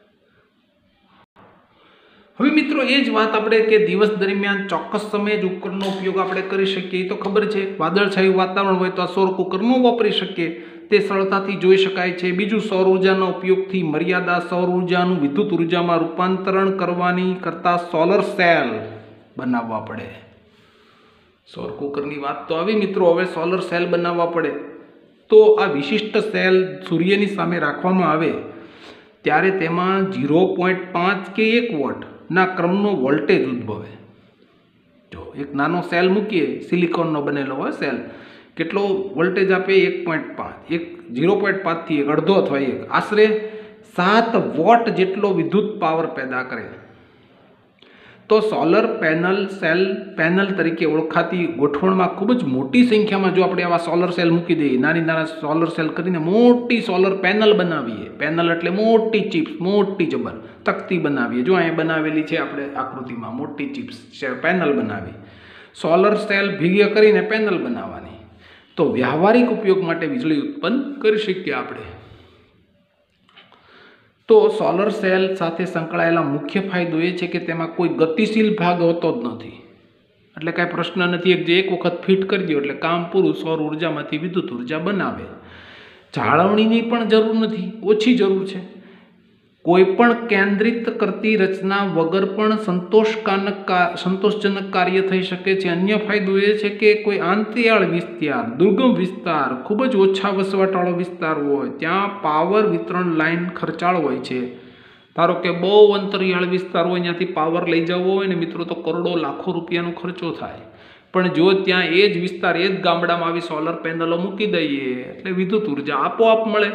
હવે મિત્રો એ જ વાત આપણે કે દિવસ દરમિયાન ચોક્કસ સમયે જ ઉપકરણનો ઉપયોગ આપણે કરી શકીએ એ તો ખબર છે. વાદળછાયું વાતાવરણ હોય તો આ સૌર કુકર ન વાપરી શકીએ, તે સરળતાથી જોઈ શકાય છે. બીજું, સૌર ઉર્જાના ઉપયોગથી મર્યાદા સૌર ઉર્જાનું વિદ્યુત ઉર્જામાં રૂપાંતરણ કરવાની કરતાં સોલર સેલ બનાવવા પડે. સૌર કુકરની વાત તો આવી મિત્રો, હવે સોલર સેલ બનાવવા પડે. તો આ વિશિષ્ટ સેલ સૂર્યની સામે રાખવામાં આવે ત્યારે તેમાં 0.5 કે 1 વોટના ક્રમનો વોલ્ટેજ ઉદ્ભવે. જો એક નાનો સેલ મૂકીએ, સિલિકોનનો બનેલો હોય સેલ, કેટલો વોલ્ટેજ આપે? 1.5, 0.5 થી 1 અડધો અથવા 1, આશરે 7 વોટ જેટલો વિદ્યુત પાવર પેદા કરે. તો સોલર પેનલ સેલ પેનલ તરીકે ઓળખાતી ગોઠવણમાં ખૂબ જ મોટી સંખ્યામાં જો આપણે આવા સોલર સેલ મૂકી દઈએ, નાની નાના સોલર સેલ કરીને મોટી સોલર પેનલ બનાવીએ. પેનલ એટલે મોટી ચિપ્સ, મોટી જબર તકતી બનાવીએ. જો અહીંયા બનાવેલી છે આપણે આકૃતિમાં, મોટી ચિપ્સ પેનલ બનાવી, સોલર સેલ ભેગા કરીને પેનલ બનાવવાની. તો વ્યવહારિક ઉપયોગ માટે વીજળી ઉત્પન્ન કરી શકીએ આપણે. તો સોલર સેલ સાથે સંકળાયેલા મુખ્ય ફાયદો એ છે કે તેમાં કોઈ ગતિશીલ ભાગ હોતો જ નથી. એટલે કાંઈ પ્રશ્ન નથી, એક વખત ફિટ કરી દો એટલે કામ પૂરું. સૌર ઉર્જામાંથી વિદ્યુત ઉર્જા બનાવે. જાળવણીની પણ જરૂર નથી, ઓછી જરૂર છે. કોઈ પણ કેન્દ્રિત કરતી રચના વગર પણ સંતોષજનક કાર્ય થઈ શકે છે. અન્ય ફાયદો એ છે કે કોઈ આંતરિયાળ વિસ્તાર, દુર્ગમ વિસ્તાર, ખૂબ જ ઓછા વસવાટવાળો વિસ્તાર હોય ત્યાં પાવર વિતરણ લાઇન ખર્ચાળ હોય છે. ધારો કે બહુ અંતરિયાળ વિસ્તાર હોય, ત્યાંથી પાવર લઈ જવો હોય ને મિત્રો તો કરોડો લાખો રૂપિયાનો ખર્ચો થાય. પણ જો ત્યાં એ જ વિસ્તાર, એ જ ગામડામાં આવી સોલર પેનલો મૂકી દઈએ એટલે વિદ્યુત ઉર્જા આપોઆપ મળે.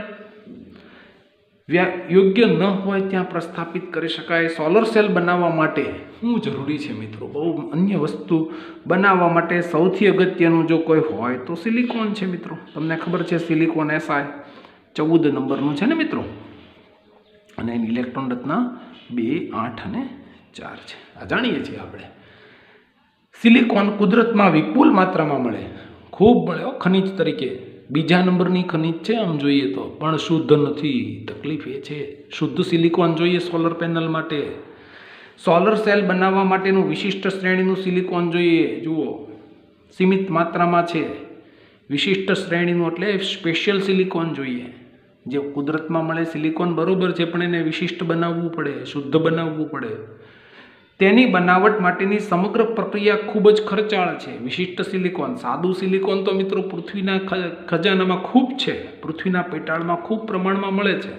યોગ્ય ન હોય ત્યાં પ્રસ્થાપિત કરી શકાય. સોલર સેલ બનાવવા માટે શું જરૂરી છે મિત્રો? બહુ અન્ય વસ્તુ બનાવવા માટે સૌથી અગત્યનું જો કોઈ હોય તો સિલિકોન છે મિત્રો. તમને ખબર છે સિલિકોન Si 14 નંબરનું છે ને મિત્રો, અને એની ઇલેક્ટ્રોન રચના 2, 8 અને 4 છે. આ જાણીએ છીએ આપણે. સિલિકોન કુદરતમાં વિપુલ માત્રામાં મળે, ખૂબ મળે ખનિજ તરીકે. બીજા નંબરની ખનિજ છે આમ જોઈએ તો, પણ શુદ્ધ નથી. તકલીફ એ છે, શુદ્ધ સિલિકોન જોઈએ સોલર પેનલ માટે. સોલર સેલ બનાવવા માટેનું વિશિષ્ટ શ્રેણીનું સિલિકોન જોઈએ. જુઓ, સીમિત માત્રામાં છે. વિશિષ્ટ શ્રેણીનું એટલે સ્પેશિયલ સિલિકોન જોઈએ. જે કુદરતમાં મળે સિલિકોન બરોબર છે, પણ એને વિશિષ્ટ બનાવવું પડે, શુદ્ધ બનાવવું પડે. તેની બનાવટ માટેની સમગ્ર પ્રક્રિયા ખૂબ જ ખર્ચાળ છે. વિશિષ્ટ સિલિકોન, સાદું સિલિકોન તો મિત્રો પૃથ્વીના ખજાનામાં ખૂબ છે, પૃથ્વીના પેટાળમાં ખૂબ પ્રમાણમાં મળે છે,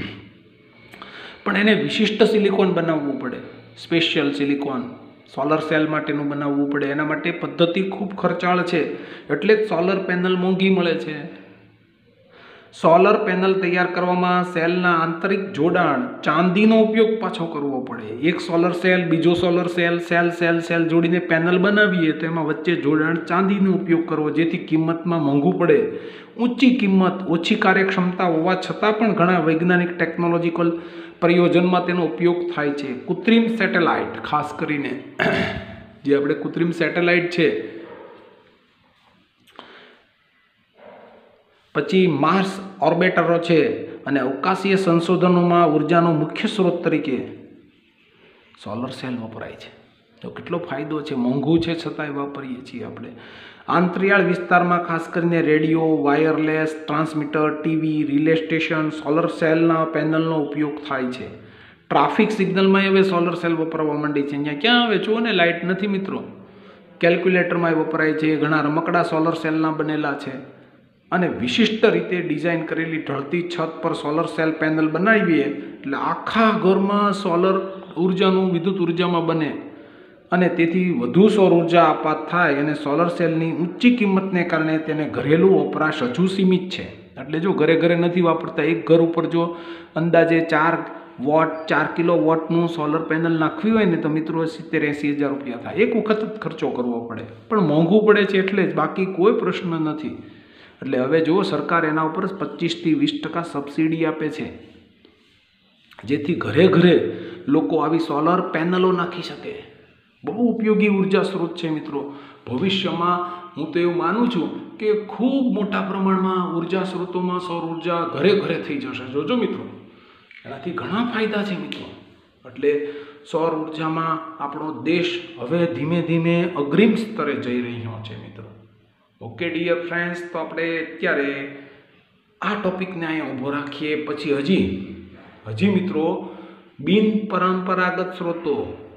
પણ એને વિશિષ્ટ સિલિકોન બનાવવું પડે. સ્પેશિયલ સિલિકોન સોલર સેલ માટેનું બનાવવું પડે. એના માટે પદ્ધતિ ખૂબ ખર્ચાળ છે, એટલે જ સોલર પેનલ મોંઘી મળે છે. સોલર પેનલ તૈયાર કરવામાં સેલના આંતરિક જોડાણ ચાંદીનો ઉપયોગ પાછો કરવો પડે. એક સોલર સેલ, બીજો સોલર સેલ, સેલ જોડીને પેનલ બનાવીએ તો એમાં વચ્ચે જોડાણ ચાંદીનો ઉપયોગ કરવો, જેથી કિંમતમાં મોંઘું પડે. ઊંચી કિંમત, ઓછી કાર્યક્ષમતા હોવા છતાં પણ ઘણા વૈજ્ઞાનિક ટેકનોલોજીકલ પ્રયોજનમાં તેનો ઉપયોગ થાય છે. કૃત્રિમ સેટેલાઇટ ખાસ કરીને જે આપણે કૃત્રિમ સેટેલાઇટ છે, પછી માર્સ ઓર્બિટરો છે, અને અવકાશીય સંશોધનોમાં ઉર્જાનો મુખ્ય સ્ત્રોત તરીકે સોલર સેલ વપરાય છે. તો કેટલો ફાયદો છે, મોંઘું છે છતાંય વાપરીએ છીએ આપણે. આંતરિયાળ વિસ્તારમાં ખાસ કરીને radio, wireless transmitter, TV, relay station, solar સેલના પેનલનો ઉપયોગ થાય છે. ટ્રાફિક સિગ્નલમાં હવે સોલર સેલ વપરાવા માંડી છે. અહીંયા ક્યાં હવે જુઓ ને લાઇટ નથી મિત્રો, કેલ્ક્યુલેટરમાં વપરાય છે. ઘણા રમકડા સોલર સેલના બનેલા છે. અને વિશિષ્ટ રીતે ડિઝાઇન કરેલી ઢળતી છત પર સોલર સેલ પેનલ બનાવીએ એટલે આખા ઘરમાં સોલર ઉર્જાનું વિદ્યુત ઉર્જામાં બને, અને તેથી વધુ સૌર ઉર્જા આપાત થાય. અને સોલર સેલની ઊંચી કિંમતને કારણે તેને ઘરેલું વપરાશ હજુ સીમિત છે. એટલે જો ઘરે ઘરે નથી વાપરતા. એક ઘર ઉપર જો અંદાજે 4 કિલો વોટનું સોલર પેનલ નાખવી હોય ને તો મિત્રો 70-80 હજાર રૂપિયા થાય. એક વખત જ ખર્ચો કરવો પડે, પણ મોંઘું પડે છે એટલે જ, બાકી કોઈ પ્રશ્ન નથી. એટલે હવે જુઓ, સરકાર એના ઉપર 25-20% સબસિડી આપે છે, જેથી ઘરે ઘરે લોકો આવી સોલર પેનલો નાખી શકે. બહુ ઉપયોગી ઉર્જા સ્ત્રોત છે મિત્રો. ભવિષ્યમાં હું તો એવું માનું છું કે ખૂબ મોટા પ્રમાણમાં ઉર્જા સ્ત્રોતોમાં સૌર ઉર્જા ઘરે ઘરે થઈ જશે. જોજો મિત્રો, એનાથી ઘણા ફાયદા છે મિત્રો. એટલે સૌર ઉર્જામાં આપણો દેશ હવે ધીમે ધીમે અગ્રિમ સ્તરે જઈ રહ્યો છે મિત્રો. ઓકે ડિયર ફ્રેન્ડ્સ, તો આપણે અત્યારે આ ટોપિકને અહીંયા ઊભો રાખીએ. પછી હજી મિત્રો બિન પરંપરાગત સ્ત્રોતો,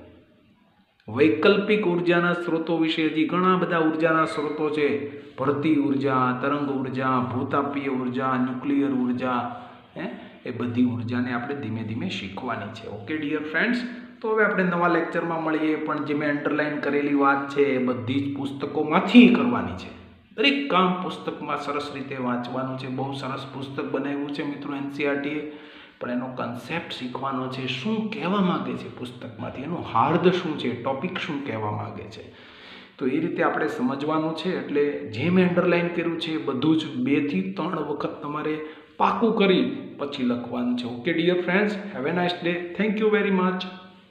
વૈકલ્પિક ઉર્જાના સ્ત્રોતો વિશે હજી ઘણા બધા ઉર્જાના સ્ત્રોતો છે. ભરતી ઉર્જા, તરંગ ઉર્જા, ભૂતાપીય ઉર્જા, ન્યુક્લિયર ઉર્જા, એ બધી ઉર્જાને આપણે ધીમે ધીમે શીખવાની છે. ઓકે ડિયર ફ્રેન્ડ્સ, તો હવે આપણે નવા લેક્ચરમાં મળીએ. પણ જે મેં અંડરલાઇન કરેલી વાત છે એ બધી જ પુસ્તકોમાંથી કરવાની છે. દરેક કામ પુસ્તકમાં સરસ રીતે વાંચવાનું છે. બહુ સરસ પુસ્તક બનાવ્યું છે મિત્રો NCERT-એ, પણ એનો કન્સેપ્ટ શીખવાનો છે. શું કહેવા માગે છે પુસ્તકમાંથી, એનું હાર્દ શું છે, ટોપિક શું કહેવા માગે છે, તો એ રીતે આપણે સમજવાનું છે. એટલે જે મેં અંડરલાઇન કર્યું છે એ બધું જ 2 થી 3 વખત તમારે પાકું કરી પછી લખવાનું છે. Okay dear friends, have a nice day. Thank you very much.